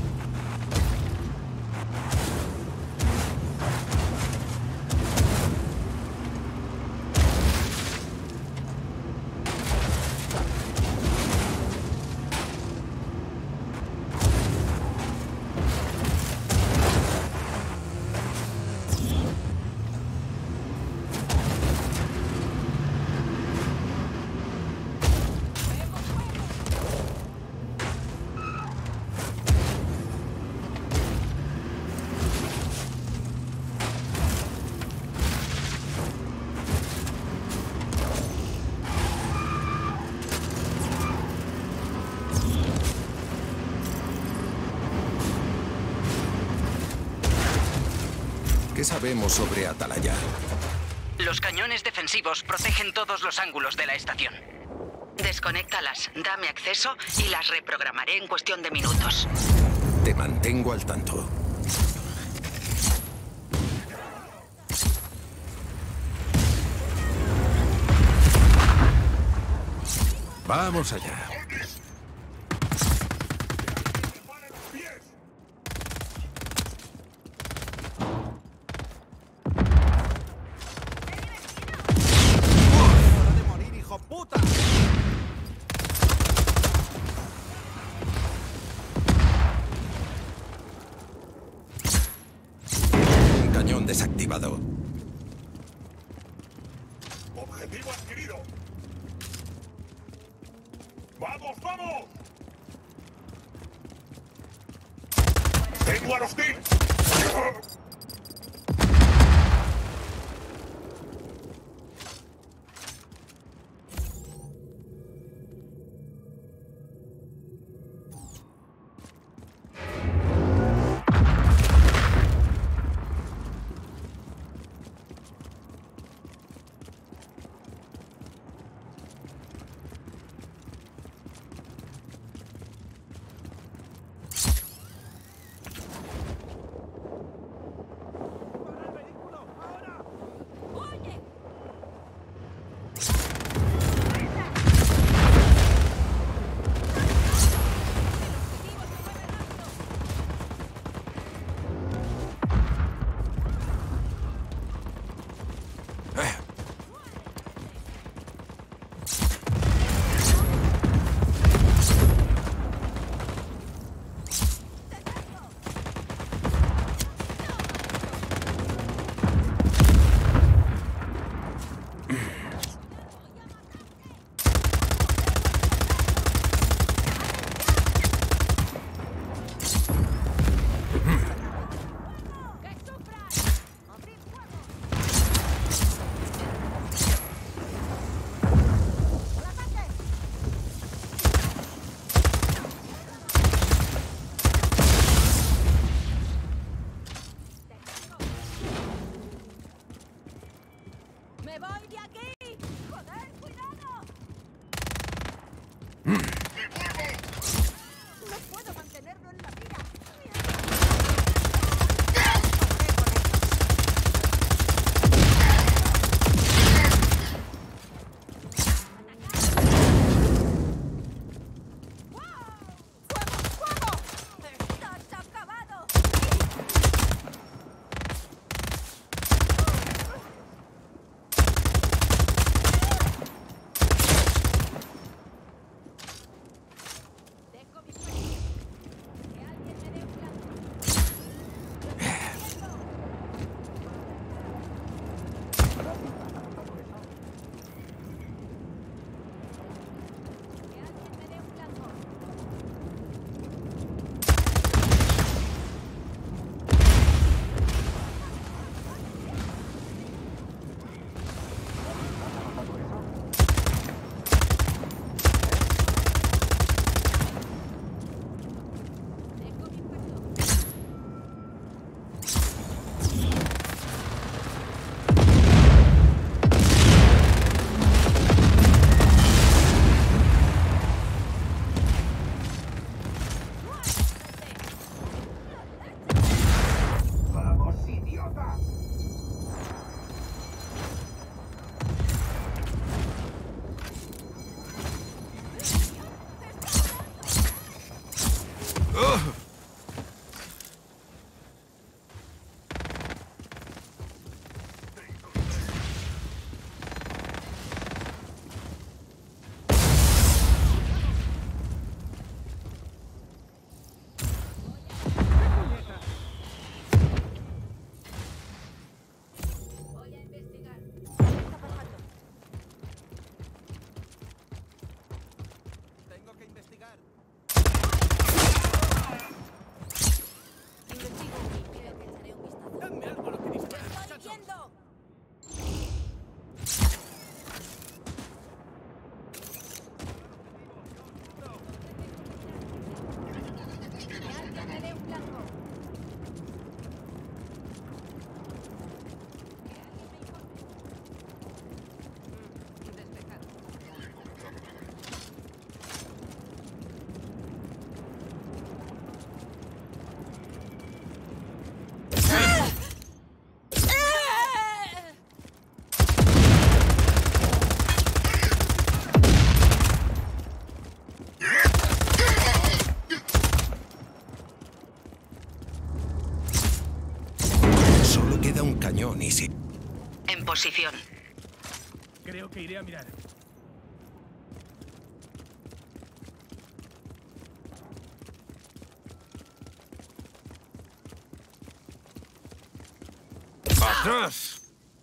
¿Qué sabemos sobre Atalaya? Los cañones defensivos protegen todos los ángulos de la estación. Desconéctalas, dame acceso y las reprogramaré en cuestión de minutos. Te mantengo al tanto. Vamos allá. ¡Hora de morir, hijo puta! Un cañón desactivado. Objetivo adquirido. ¡Vamos, vamos! ¡Tengo a los teams! ¡Me voy de aquí! ¡Joder, cuidado! No puedo mantenerlo en la mira. En posición. Creo que iré a mirar. ¡Atrás!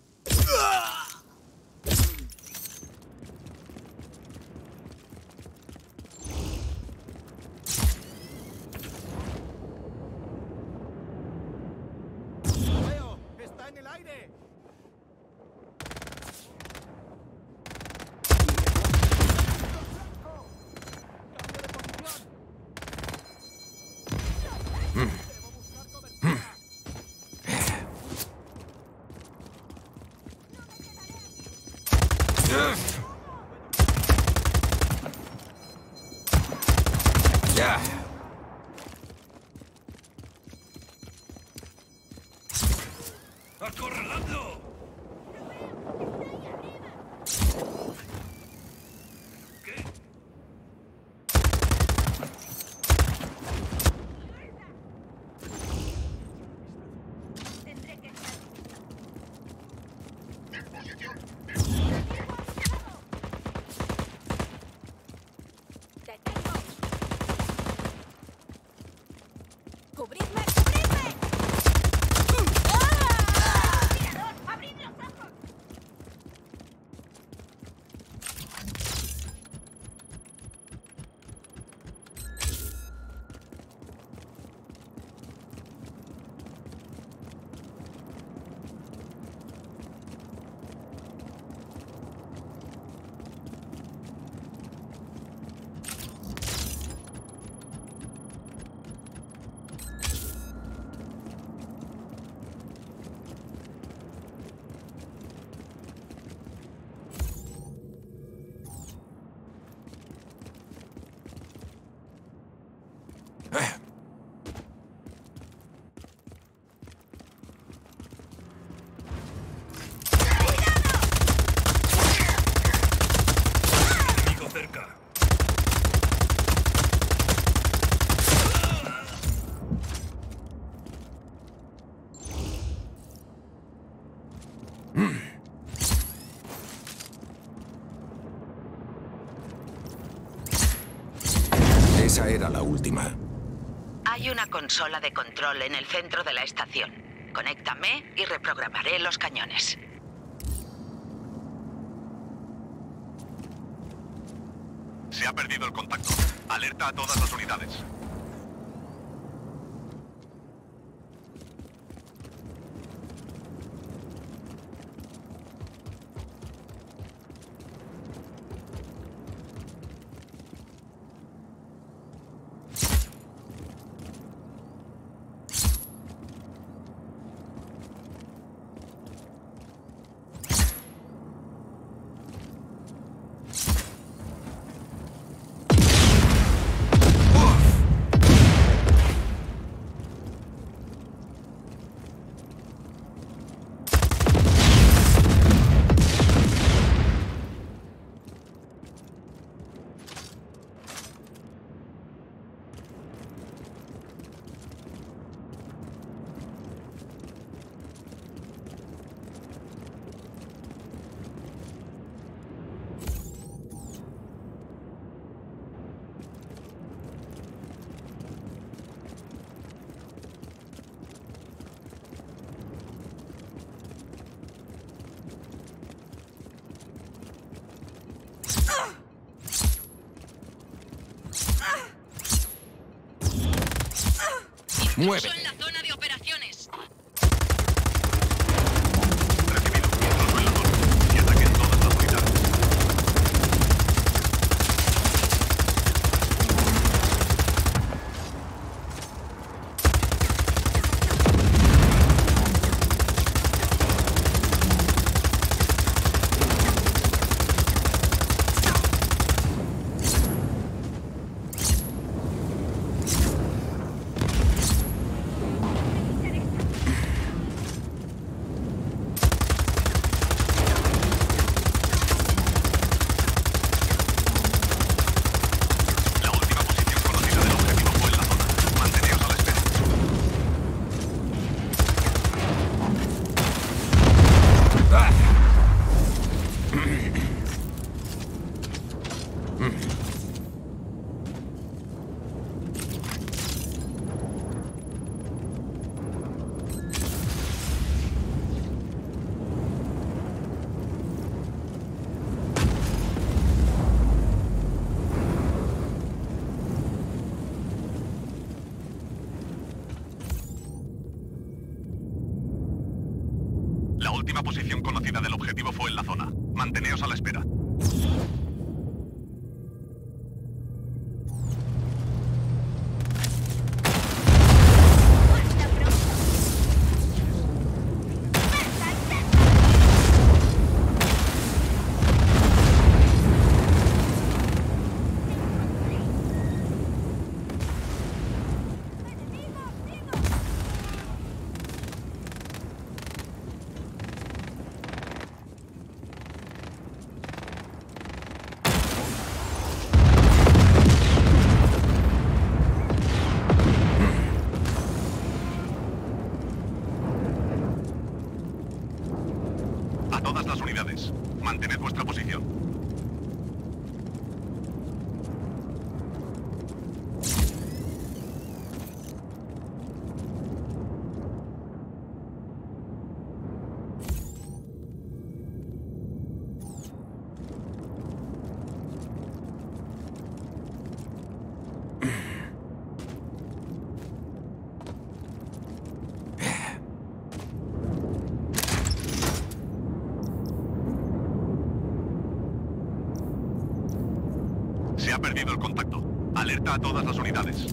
¡Está en el aire! ¡Ya! ¡Acorraladlo! ¿Qué? Tendré que estar En posición. ¡Te tengo! ¡Cubridme! ¡Cubridme! ¡Ah! ¡Tirador! ¡Abrid los ojos! Esa era la última. Hay una consola de control en el centro de la estación. Conéctame y reprogramaré los cañones. Se ha perdido el contacto. Alerta a todas las unidades. ¡Mueve! En la zona de operaciones. Recibido. Intruso en la zona. Que ataquen todas las unidades. La última posición conocida del objetivo fue en la zona. Manteneos a la espera. A todas las unidades, mantened vuestra posición. Se ha perdido el contacto. Alerta a todas las unidades.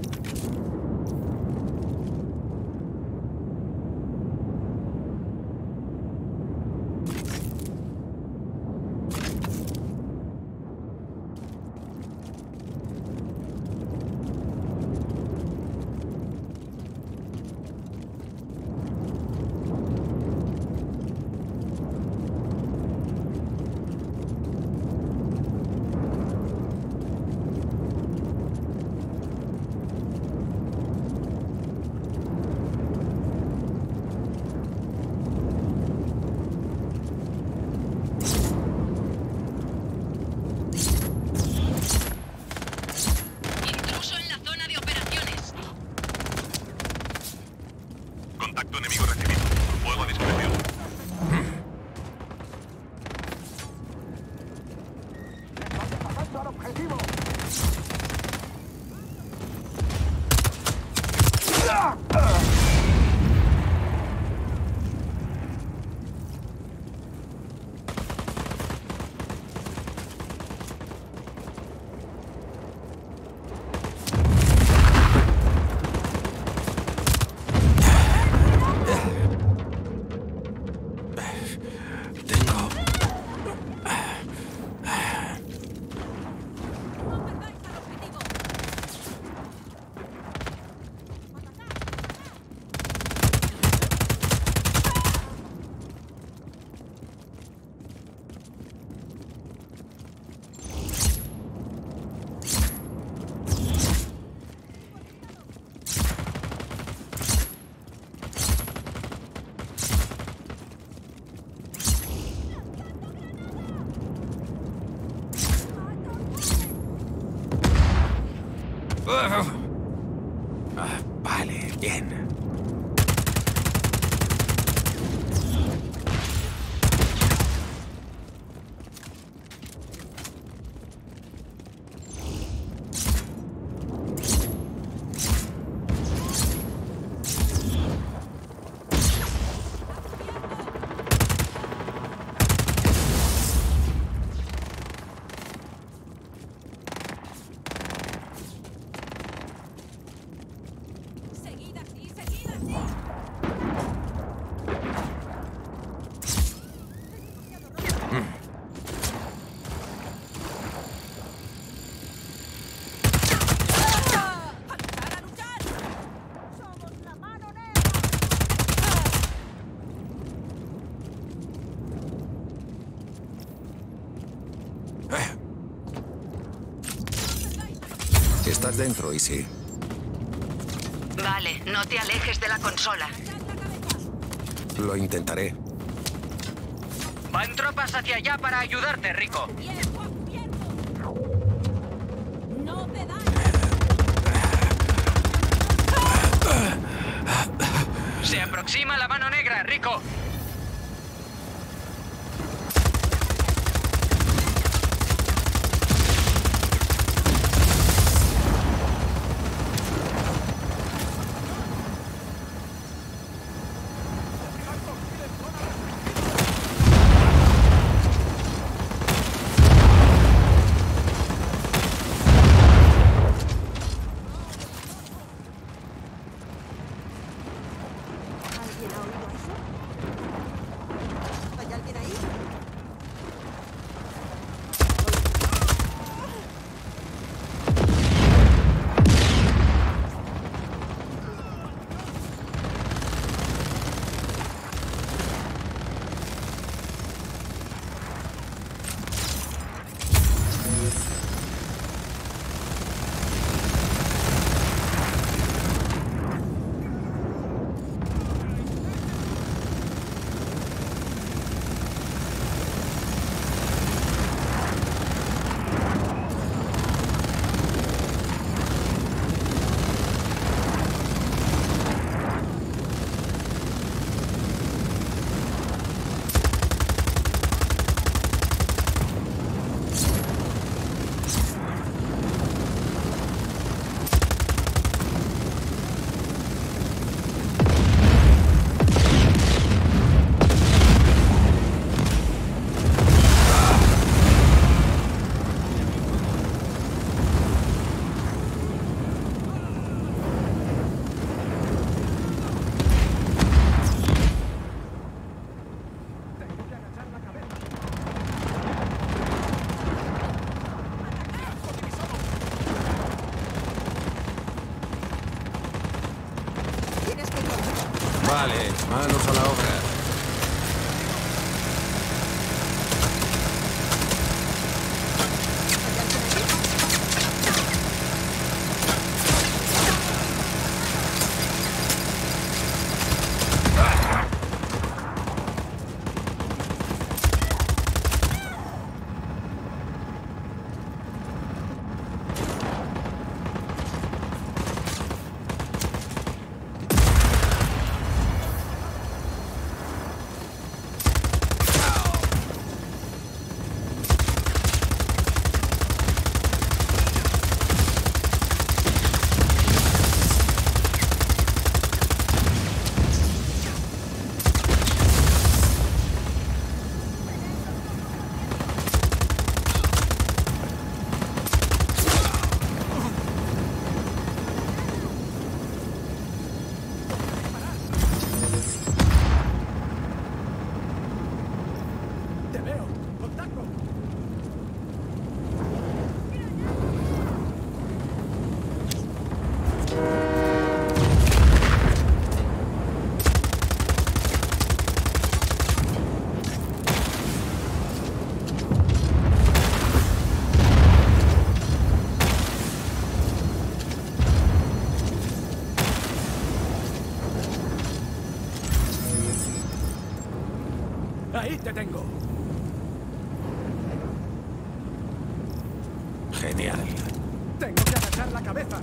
Estás dentro, Easy. Vale, no te alejes de la consola. Lo intentaré. Van tropas hacia allá para ayudarte, Rico. No me da. Se aproxima la mano negra, Rico. ¿Alguien ha oído eso? ¿Hay alguien ahí? Vale, manos a la obra. Ahí te tengo. Genial. Tengo que agachar la cabeza.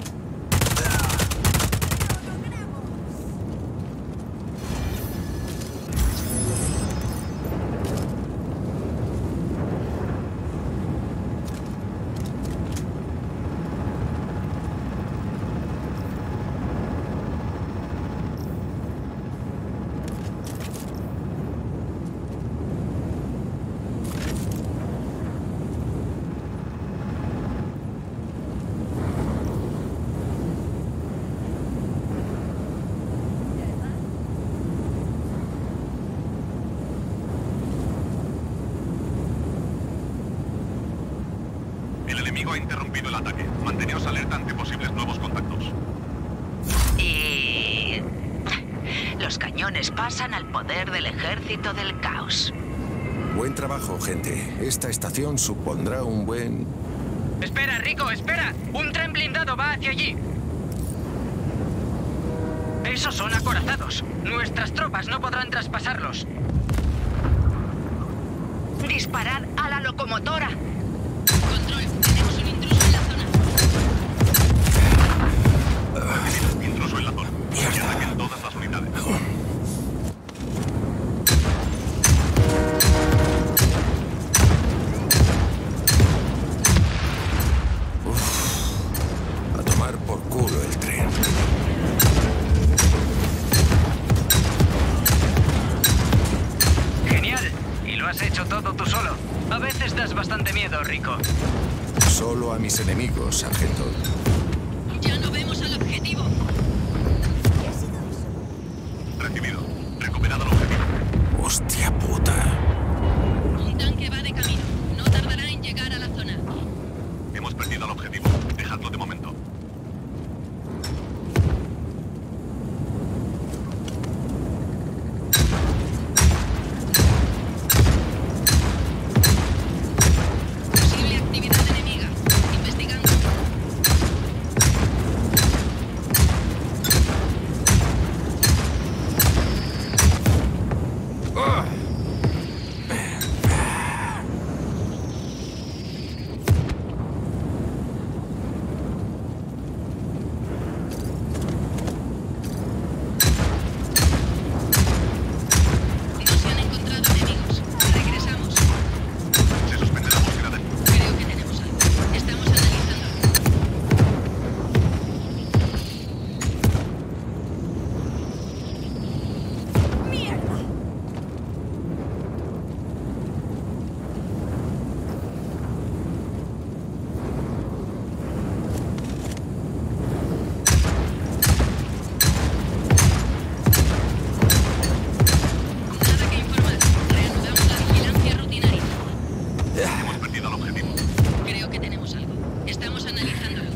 El enemigo ha interrumpido el ataque. Manteneos alerta ante posibles nuevos contactos. Y... los cañones pasan al poder del ejército del caos. Buen trabajo, gente. Esta estación supondrá un buen... Espera, Rico, espera. Un tren blindado va hacia allí. Esos son acorazados. Nuestras tropas no podrán traspasarlos. Disparad a la locomotora. Control, tenemos un intruso en la zona. Intruso en la zona. Y ataquen todas las unidades. A tomar por culo el tren. Genial. Y lo has hecho todo tú solo. A veces das bastante miedo, Rico. Solo a mis enemigos, sargento. Ya no vemos al objetivo. ¿Qué ha sido eso? Recibido. Recuperado el objetivo. Hostia puta. Un tanque va de camino. No tardará en llegar a la zona. Hemos perdido el objetivo. Dejadlo de momento. Posible actividad enemiga. Investigando. No se han encontrado enemigos. Regresamos. Se suspende la búsqueda de... Creo que tenemos algo. Estamos analizando. ¡Mierda! Nada que informar. Reanudamos la vigilancia rutinaria. Hemos perdido el objetivo. Creo que tenemos algo. Estamos analizándolo.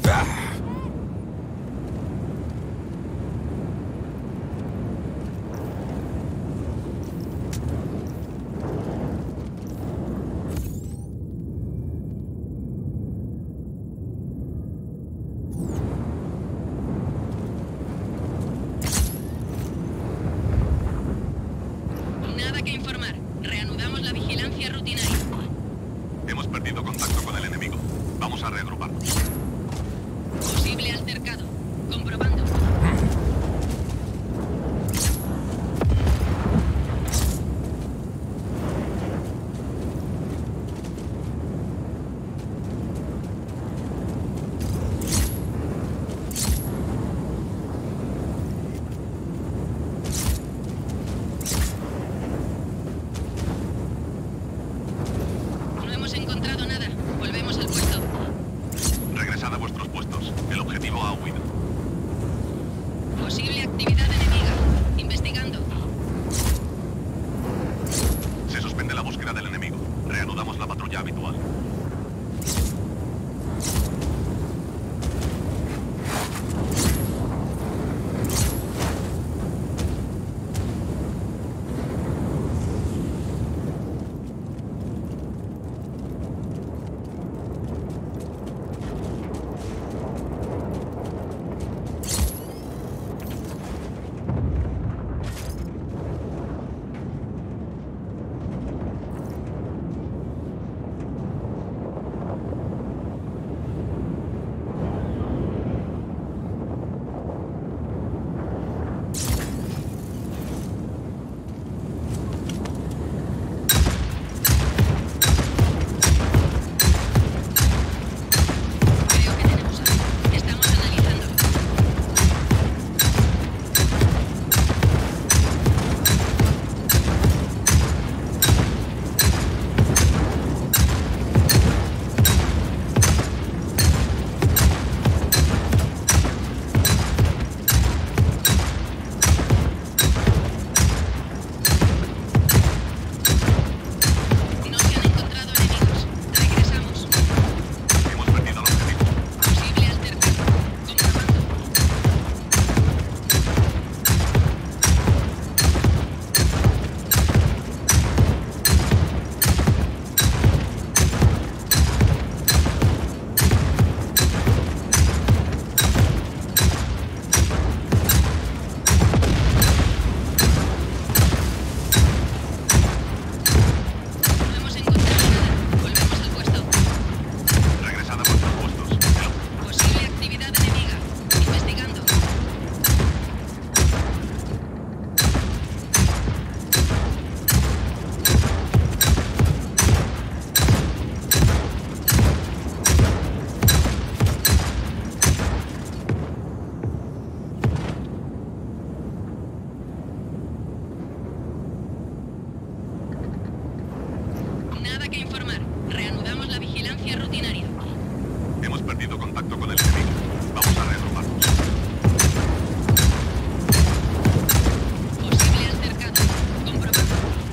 Nada que informar. Reanudamos la vigilancia rutinaria. Hemos perdido contacto con el enemigo. Vamos a reagruparnos. Posible altercado. Comprobando. No hemos encontrado nada. Volvemos al puesto. Vigilancia rutinaria. Hemos perdido contacto con el enemigo. Vamos a reagruparnos. Posible cercano. Comprobado.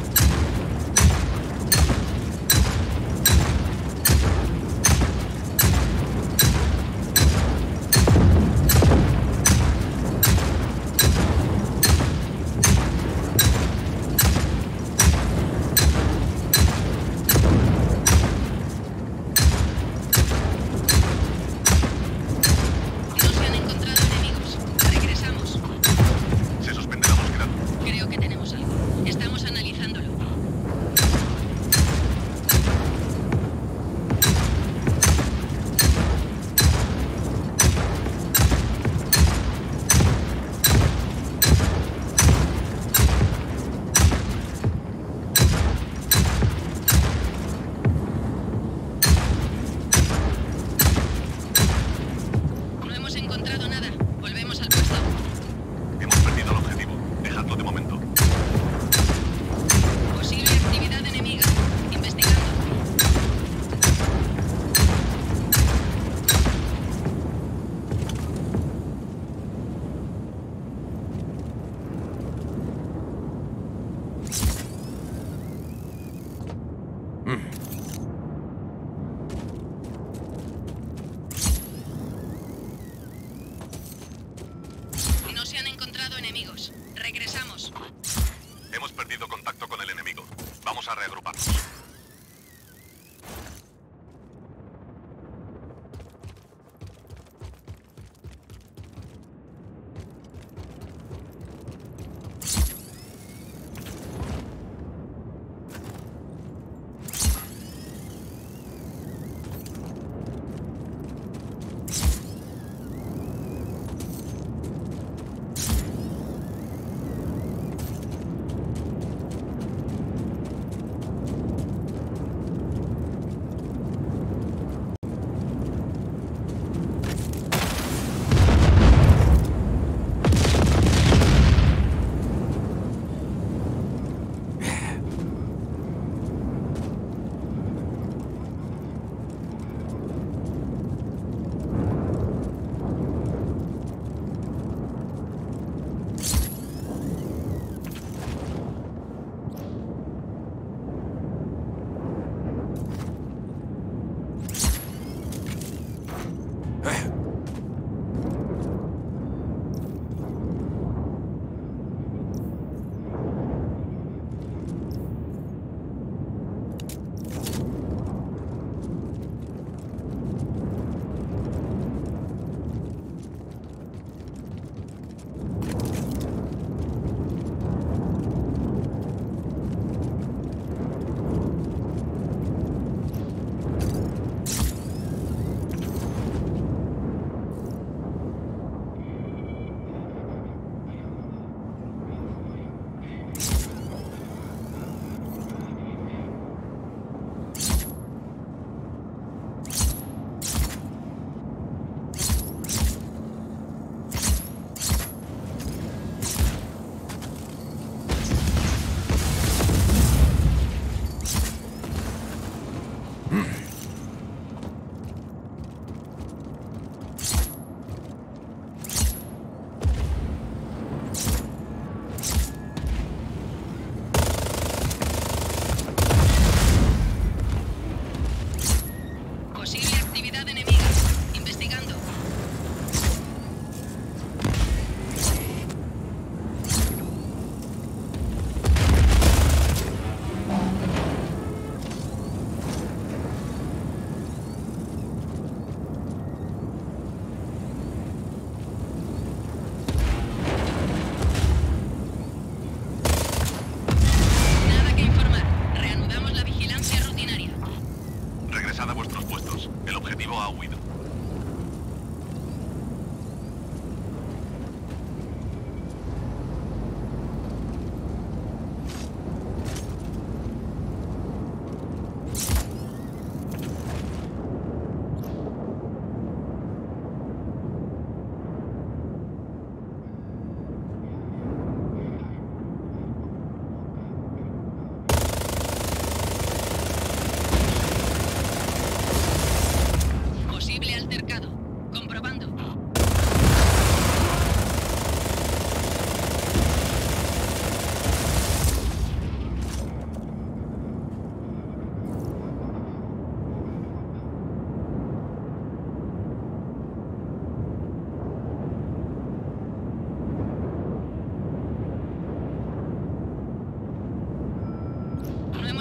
No se han encontrado enemigos. Regresamos. Hemos perdido contacto con el enemigo. Vamos a reagruparnos.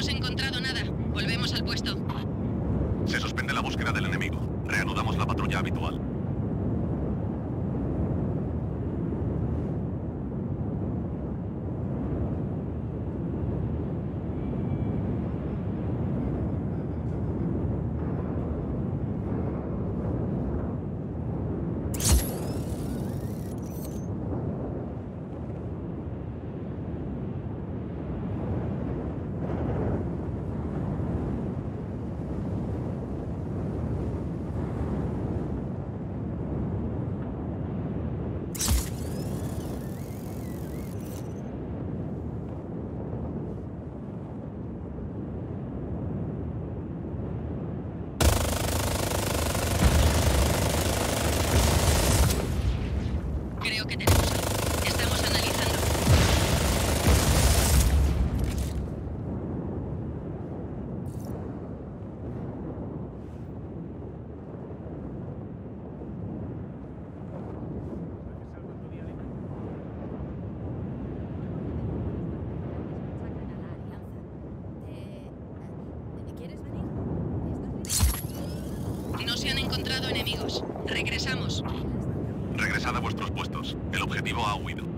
hemos encontrado nada. Volvemos al puesto. Se suspende la búsqueda del enemigo. Reanudamos la patrulla habitual. Creo que tenemos algo. Estamos analizando. ¿Quieres venir? No se han encontrado enemigos. Regresamos. Regresad a vuestros puestos. El objetivo ha huido.